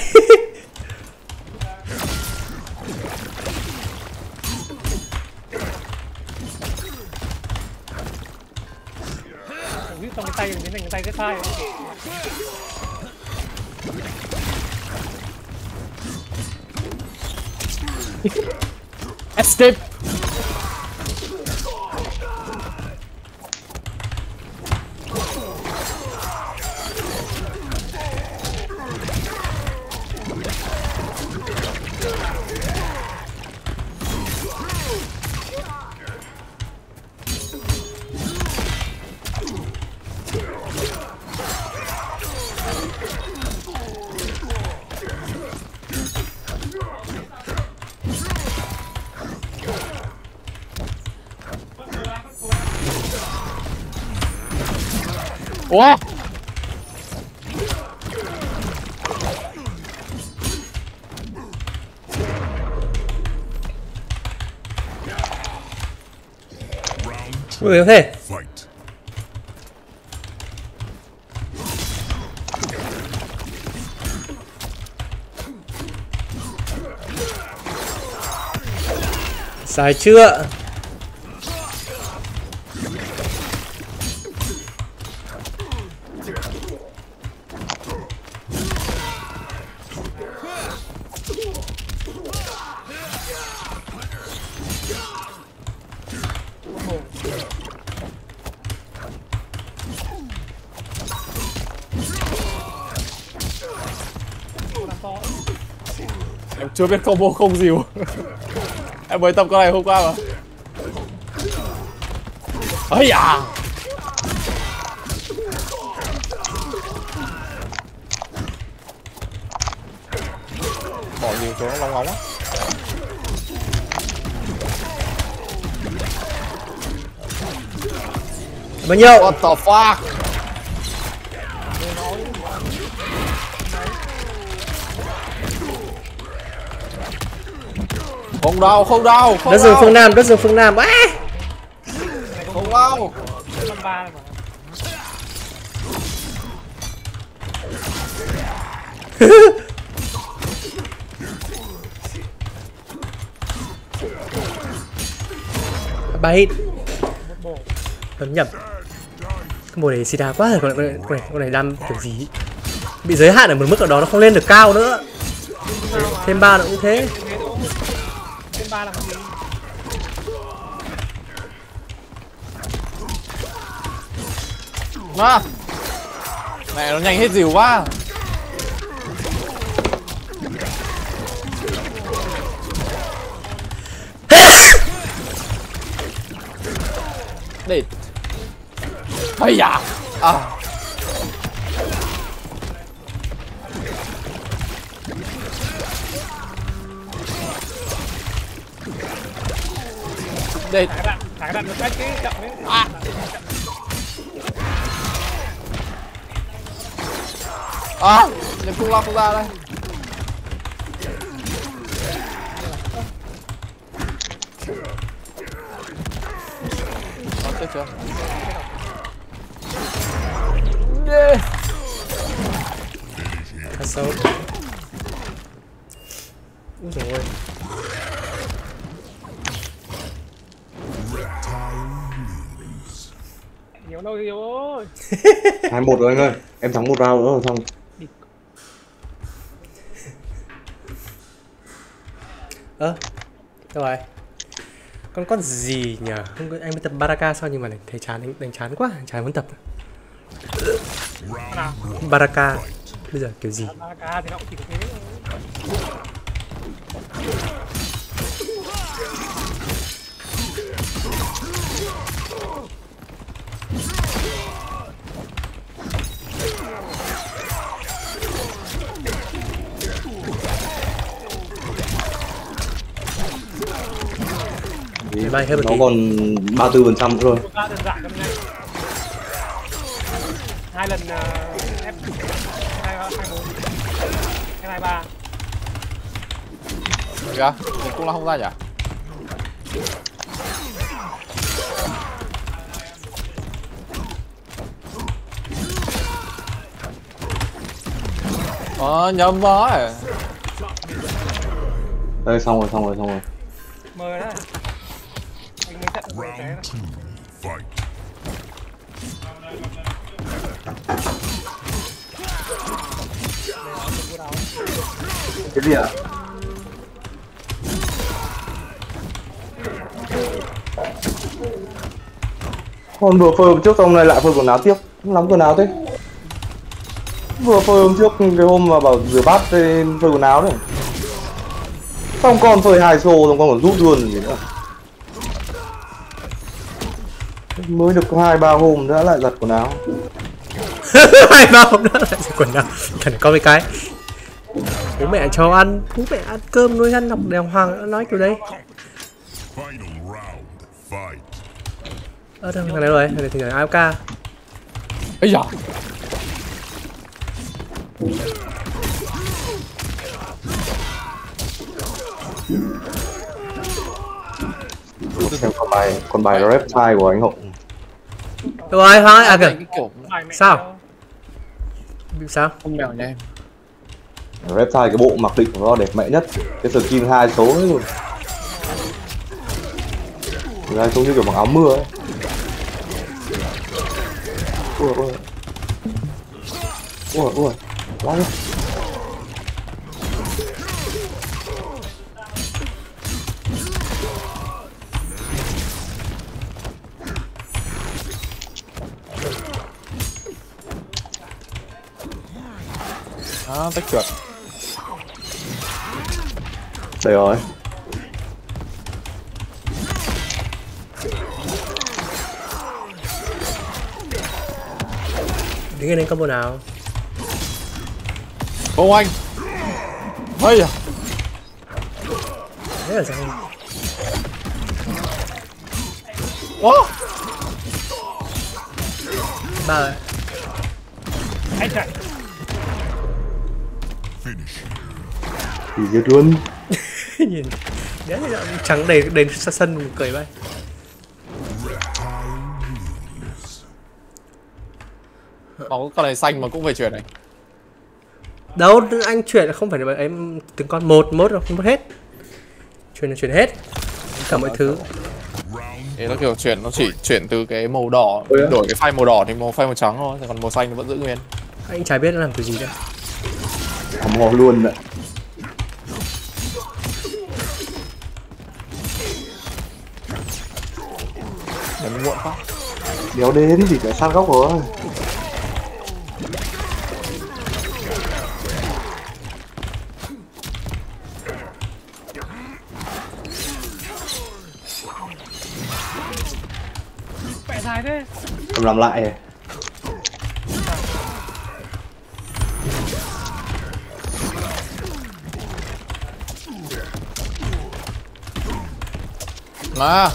Trong cái tay biến thành cái tay cái sai. Escape. Ủa? Ui, có thể. Sai chưa? chưa biết combo không dìu. Em mới tập con này hôm qua mà. Ấy à. Bỏ dìu xuống nó nóng á. Bao nhiêu? What the fuck? Không đau, không đau, không Đất rừng đau. phương Nam, đất rừng phương Nam. À! Không đau. Ba hit. Bấm nhầm. Cái bộ này Sida quá rồi, con này, con này, con này đam kiểu gì ý. Bị giới hạn ở một mức nào đó, nó không lên được cao nữa. Thêm ba nữa cũng thế. Thêm ba là gì? Mà. Mẹ nó nhanh hết dìu quá. Đi. Ây da. À. Đi. Thả đạn, thả đạn một cách cái chậm ấy. À. À, lên cung lo không ra đây. Có chết chưa? Yeah. Khá sâu. Úi dồi ôi. Nhiều đâu nhiều ơi. Hai một rồi anh ơi, em thắng một round nữa rồi xong. Ơ, đâu rồi? Con con gì nhỉ? Không, anh mới tập Baraka sao nhưng mà này, thấy chán, đánh, đánh chán quá, chán muốn tập. Baraka, bây giờ kiểu gì? Baraka thì nó cũng chỉ có thế. Bay hết một Nó tí. còn ba mươi tư phần trăm nữa rồi. Đơn giản lắm nha. Hai lần uh, F hai hai bốn hai ba. Kìa, lên cung lo không ra nhỉ? Ờ, nhầm rồi. Đây xong rồi, xong rồi, xong rồi. Mời đó. Anh mới trận rồi thế. Fight. Cái gì ạ? Hôm vừa phơi hôm trước xong này lại phơi quần áo tiếp, không lắm quần áo thế. Vừa phơi hôm trước cái hôm mà bảo rửa bát lên phơi quần áo đấy. Xong còn phơi hai xô xong còn rút luôn rồi gì nữa. Mới được hai ba hôm đã lại giặt quần áo. Hai ba hôm nữa lại giặt quần áo. Cần có mấy cái. Bố mẹ cho ăn, bố mẹ ăn cơm nuôi ăn học đàng hoàng đã nói kiểu đấy. Final round. Fight. Ơ đâu, thằng này rồi, thằng này thì là a ép ca. Ây da. Xem con bài, con bài reptile của anh Hậu. Đâu rồi, Hoàng à kìa. Cái kiểu Sao? Bị sao? không mèo nha em. Reptile cái bộ mặc định của nó đẹp mẹ nhất. Cái skin hai số ấy luôn. Hai số như kiểu mặc áo mưa ấy. Ui ui. Ui ui. Quá đi. Đó, tách chuột. Đây rồi. Đứng lên combo nào. Ô anh. Ây à. Thế là sao? Ô. Ba rồi. Anh chạy. Thì giật luôn. Nhìn đấy là trắng đầy đầy sân cười bay. Máu con này xanh mà cũng về chuyển này. Đâu anh chuyển không phải là em từng con một mốt đâu, không mất hết. Chuyển là chuyển hết. Cả mọi thứ. Thế nó kiểu chuyển, nó chỉ chuyển từ cái màu đỏ, đổi cái phai màu đỏ thì màu phai màu trắng thôi, còn màu xanh nó vẫn giữ nguyên. Anh chả biết nó làm từ gì đâu. Hầm hò luôn đấy. Đến muộn quá. Đéo đến thì phải sát góc rồi. Mẹ dài thế. Em làm lại này. Mà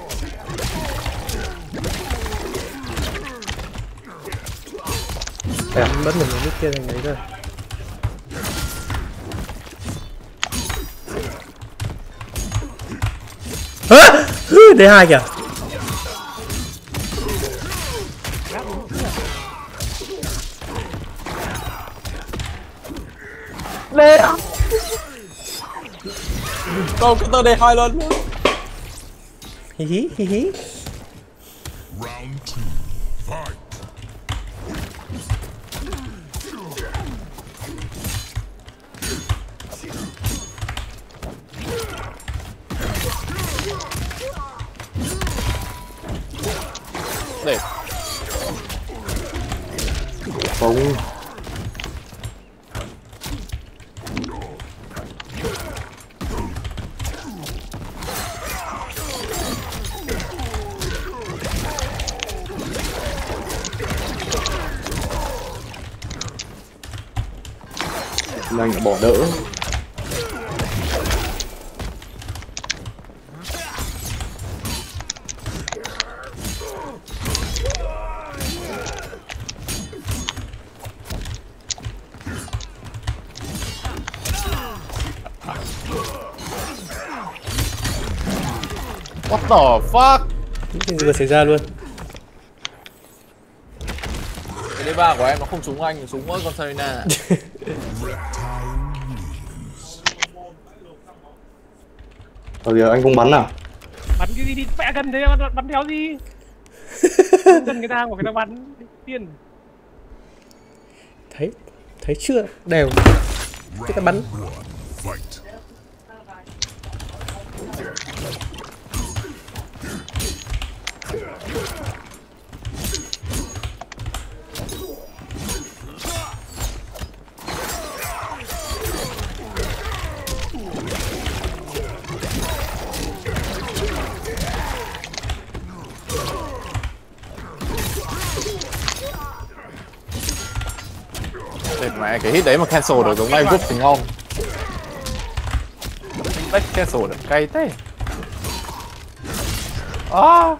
Em mất một cái kia thành đấy rồi. Hả? Đ hai kìa. Đê Không, cái tơ đê hai lần. Hí hí hí hí. Round two, fight. Để Không. Anh bỏ đỡ. what the fuck. Cái gì vừa xảy ra luôn. Cái đê ba của em nó không trúng anh, trúng mỗi con Serena. Bây giờ anh không bắn à? Bắn cái gì đi, mẹ gần thế bắn, bắn theo gì? Gần người ta của người ta bắn tiền. Thấy thấy chưa đều. Cái ta bắn. Để mẹ cái hit đấy mà cancel được giống ngay Whoop thì ngon. Đánh cancel được cay thế. À.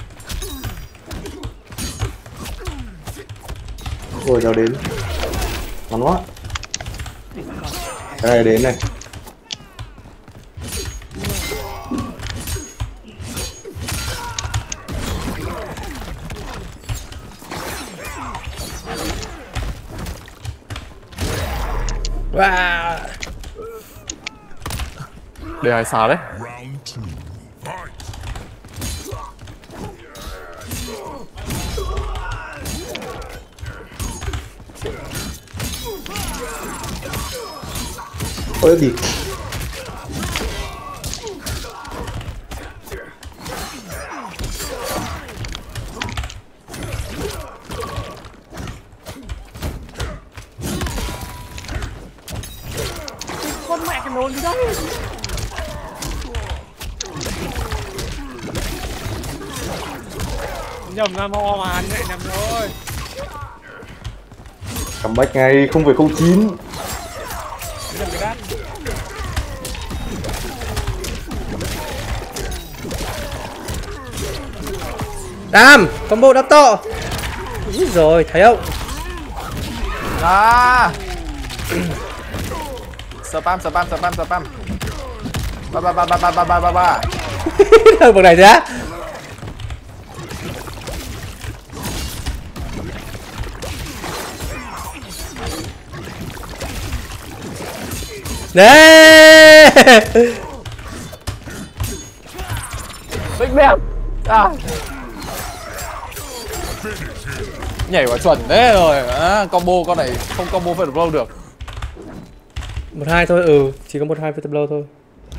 Rồi cháu đến. Ngắn quá. Cái này đến này. Wow. Để hai xà đấy. Ôi gì? Con mẹ cái nôn gì đấy. nhầm ra mo mà anh lại nhầm rồi. Comeback ngay không phẩy không chín. Nhầm cái đắt. Đam, combo đắp to. Úi rồi, thấy không? À. Spam spam spam spam. Ba ba ba ba ba ba ba ba ba. Bậc này thế á? Nè. Big đẹp. À. Nhảy vào chuẩn thế rồi. À, combo con này không combo phải được lâu được. Một hai thôi, ừ, chỉ có một hai với blow thôi.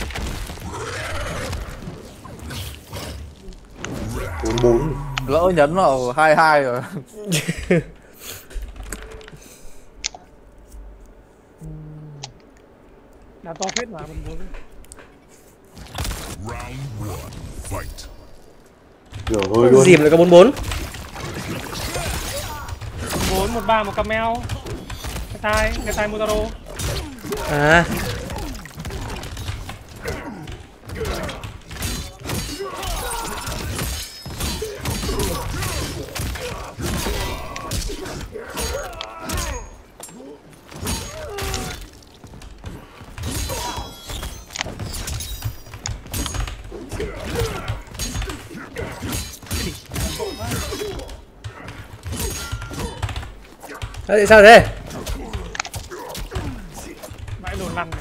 bốn bốn. Lỡ nhấn vào hai hai rồi. Đã to phết mà mình muốn. Round one, fight. Rồi hơi luôn. Dìm lại có bốn bốn. bốn một ba một camel. Cái tai, cái tai Mutaro. À. Đấy, sao thế? Vãi lồn lăn.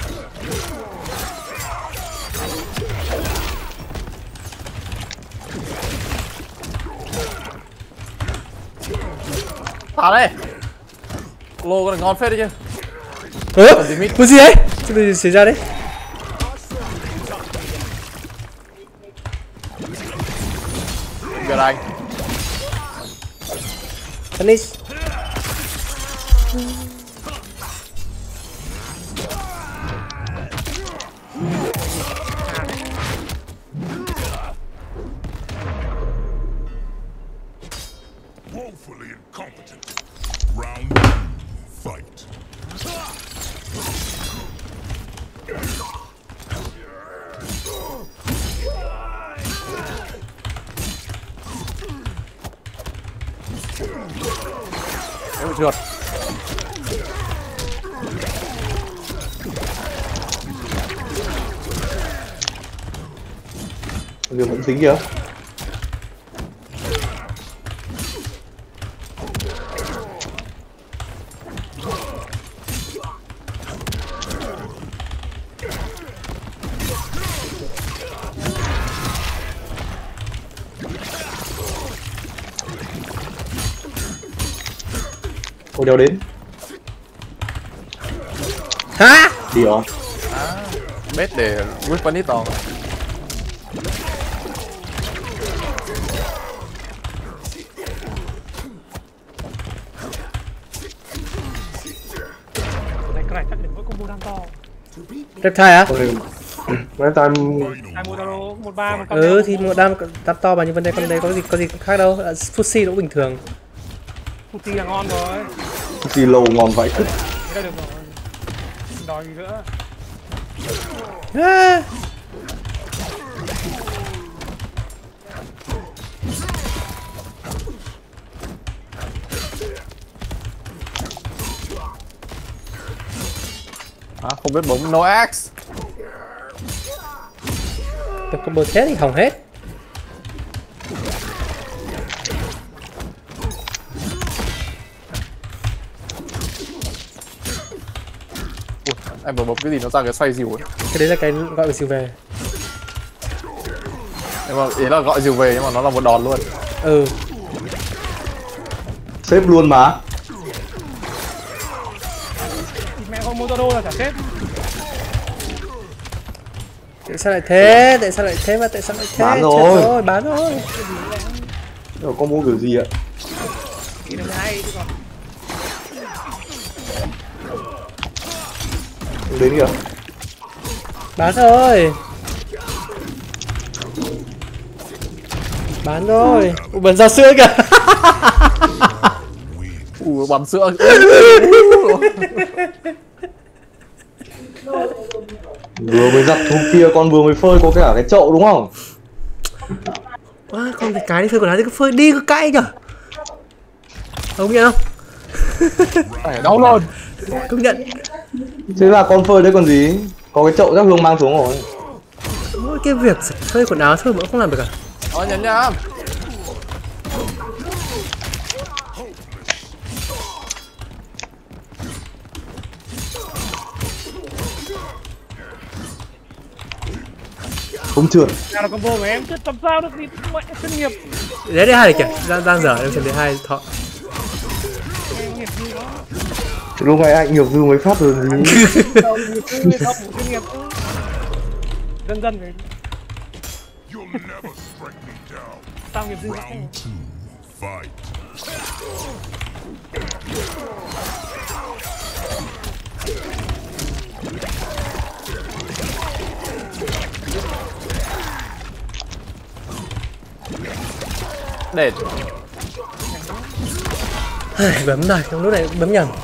Thả đây. Lô con này ngon phết đấy chứ. Ừ, cái gì đấy? Cái gì xảy ra đấy? Việt Anh. Finish. Woefully incompetent. Round two, fight. Em bị trượt. Giờ vẫn tính kìa. Cô đeo đến. Hả? Đi rồi. À, bét để whip one ít to. Này cái này chắc để mỗi combo đang to. Reptile á? Mấy time Hai Mutaro một ba một camel. Ừ thì một đam đam to mà, nhưng vấn đề con đây có gì có gì khác đâu. Fussy cũng bình thường. Futi là ngon rồi. gì lầu ngon vậy. Thế là được rồi. Đòi gì nữa. À. À, không biết bóng no X. Tập combo thế thì hỏng hết. Ui, em vừa bấm cái gì nó ra cái xoay dìu ấy. Cái đấy là cái gọi là dìu về. Nhưng mà ý là gọi dìu về nhưng mà nó là một đòn luôn. Ừ. Xếp luôn mà. Mẹ con Mutaro là chả chết. Tại sao lại thế? Tại sao lại thế mà tại sao lại thế? Bán Chết rồi. rồi, bán rồi. Rồi con mua kiểu gì ạ? Thì được hay chứ còn. Đến kìa. Bán rồi. Bán rồi. Ủa, bắn ra sữa kìa. Ủa bắn sữa. Vừa mới giặt hôm kia con vừa mới phơi có cả cái chậu đúng không? À, con thì cái đi phơi quần áo thì cứ phơi đi cứ cãi kìa. Không biết không? Phải đau luôn. Công nhận. Thế là con phơi đấy còn gì? Có cái chậu chắc Hương mang xuống rồi. Mỗi cái việc phơi quần áo thôi mà cũng không làm được à? Ờ nhấn nha. Không trượt. Nào là combo của em chứ làm sao được thì mẹ chuyên nghiệp. Đấy đây hai này kìa, đang đang dở em xem thấy hai thọ. Nghiệp gì đó. Lúc này anh nghiệp dư mới phát rồi gì? Đâu nghiệp dư mới không chuyên nghiệp chứ. Dân dân phải. You'll never strike me down. Sao nghiệp dư Round two, fight. Để Bấm rồi, trong lúc này bấm nhầm.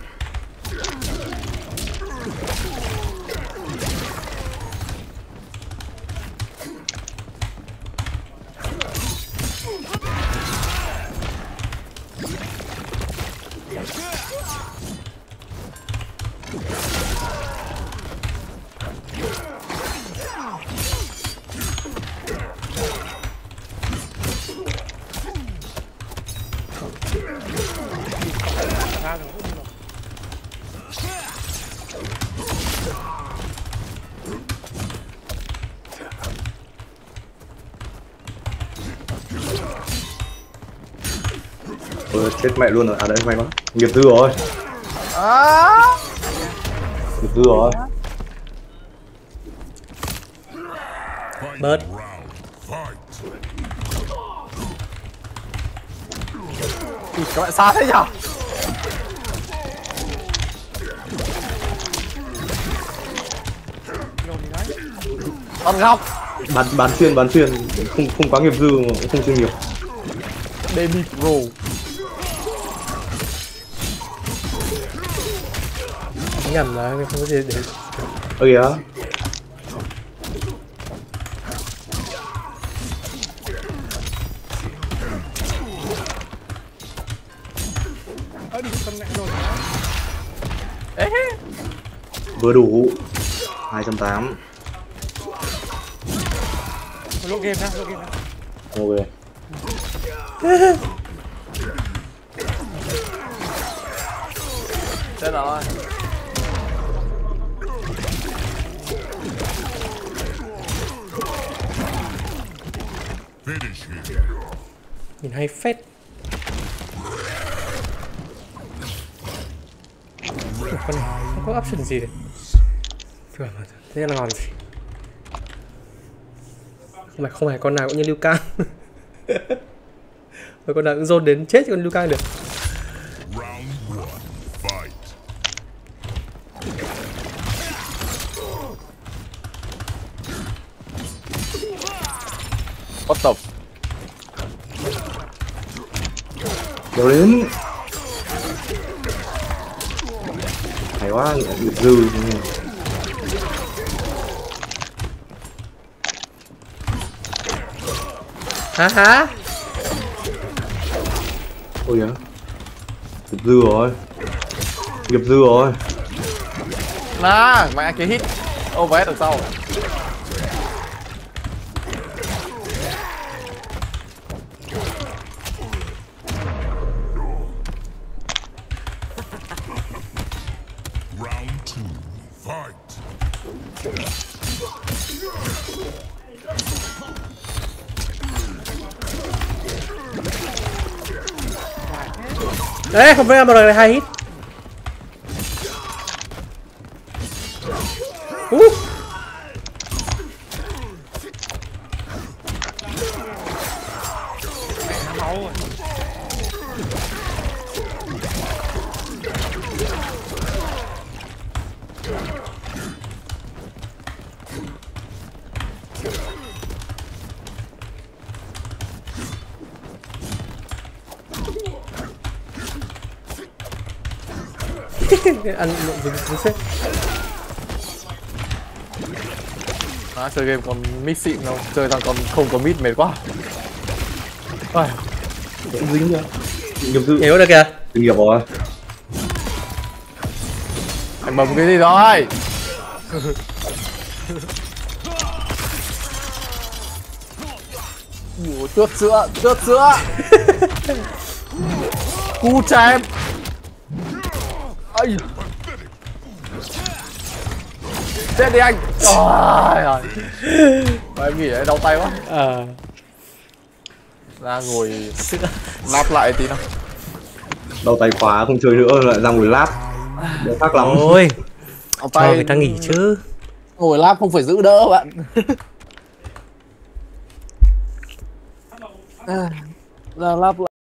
Ờ, chết mẹ luôn rồi. À đấy may quá. Nghiệp dư rồi. à. Nghiệp dư rồi. Bớt. Ui, các bạn xa thế nhở? Con ngọc. Bán bán chuyên bán chuyên không không quá nghiệp dư mà cũng không chuyên nghiệp. Baby Pro. Nhầm là không có gì để. Ơ kìa. Ở đi con mẹ rồi. Ê. Vừa đủ. hai trăm tám mươi. Lô game ra, lô game ra. Ok. Chết rồi. Nhìn hay phết. Ủa, con này không có option gì đấy. Thôi mà thế là ngon gì. Nhưng mà không phải con nào cũng như Liu Kang. Rồi con nào cũng dồn đến chết con Liu Kang được. What the? Kéo đến. Hay quá, nghiệp dư. Hả hả? Ôi kìa. Nghiệp dư rồi. Nghiệp dư rồi. Nà, mẹ cái hit. Ô vé đằng sau. Round two, fight. Đấy, không phải mà rồi hai hit. Uh. Ăn dùng dùng xếp. À, chơi game còn mid xịn không? Chơi thằng còn không có mid mệt quá. Ai, Vẫn dính chưa? Nghiệp dư. Hiểu được kìa. Kinh nghiệp rồi. anh bầm cái gì rồi? Ủa, tước sữa, tước sữa. Cu chém. Ây. Chết đi anh. Ôi trời. Em nghỉ đấy, đau tay quá. Ờ. Ra ngồi lap lại tí nào. Đầu tay khóa không chơi nữa lại ra ngồi lap. Đỡ khác lắm. Ôi. Đau Cho tay. người ta nghỉ chứ. Ngồi lap không phải giữ đỡ bạn. À, ra lap lại.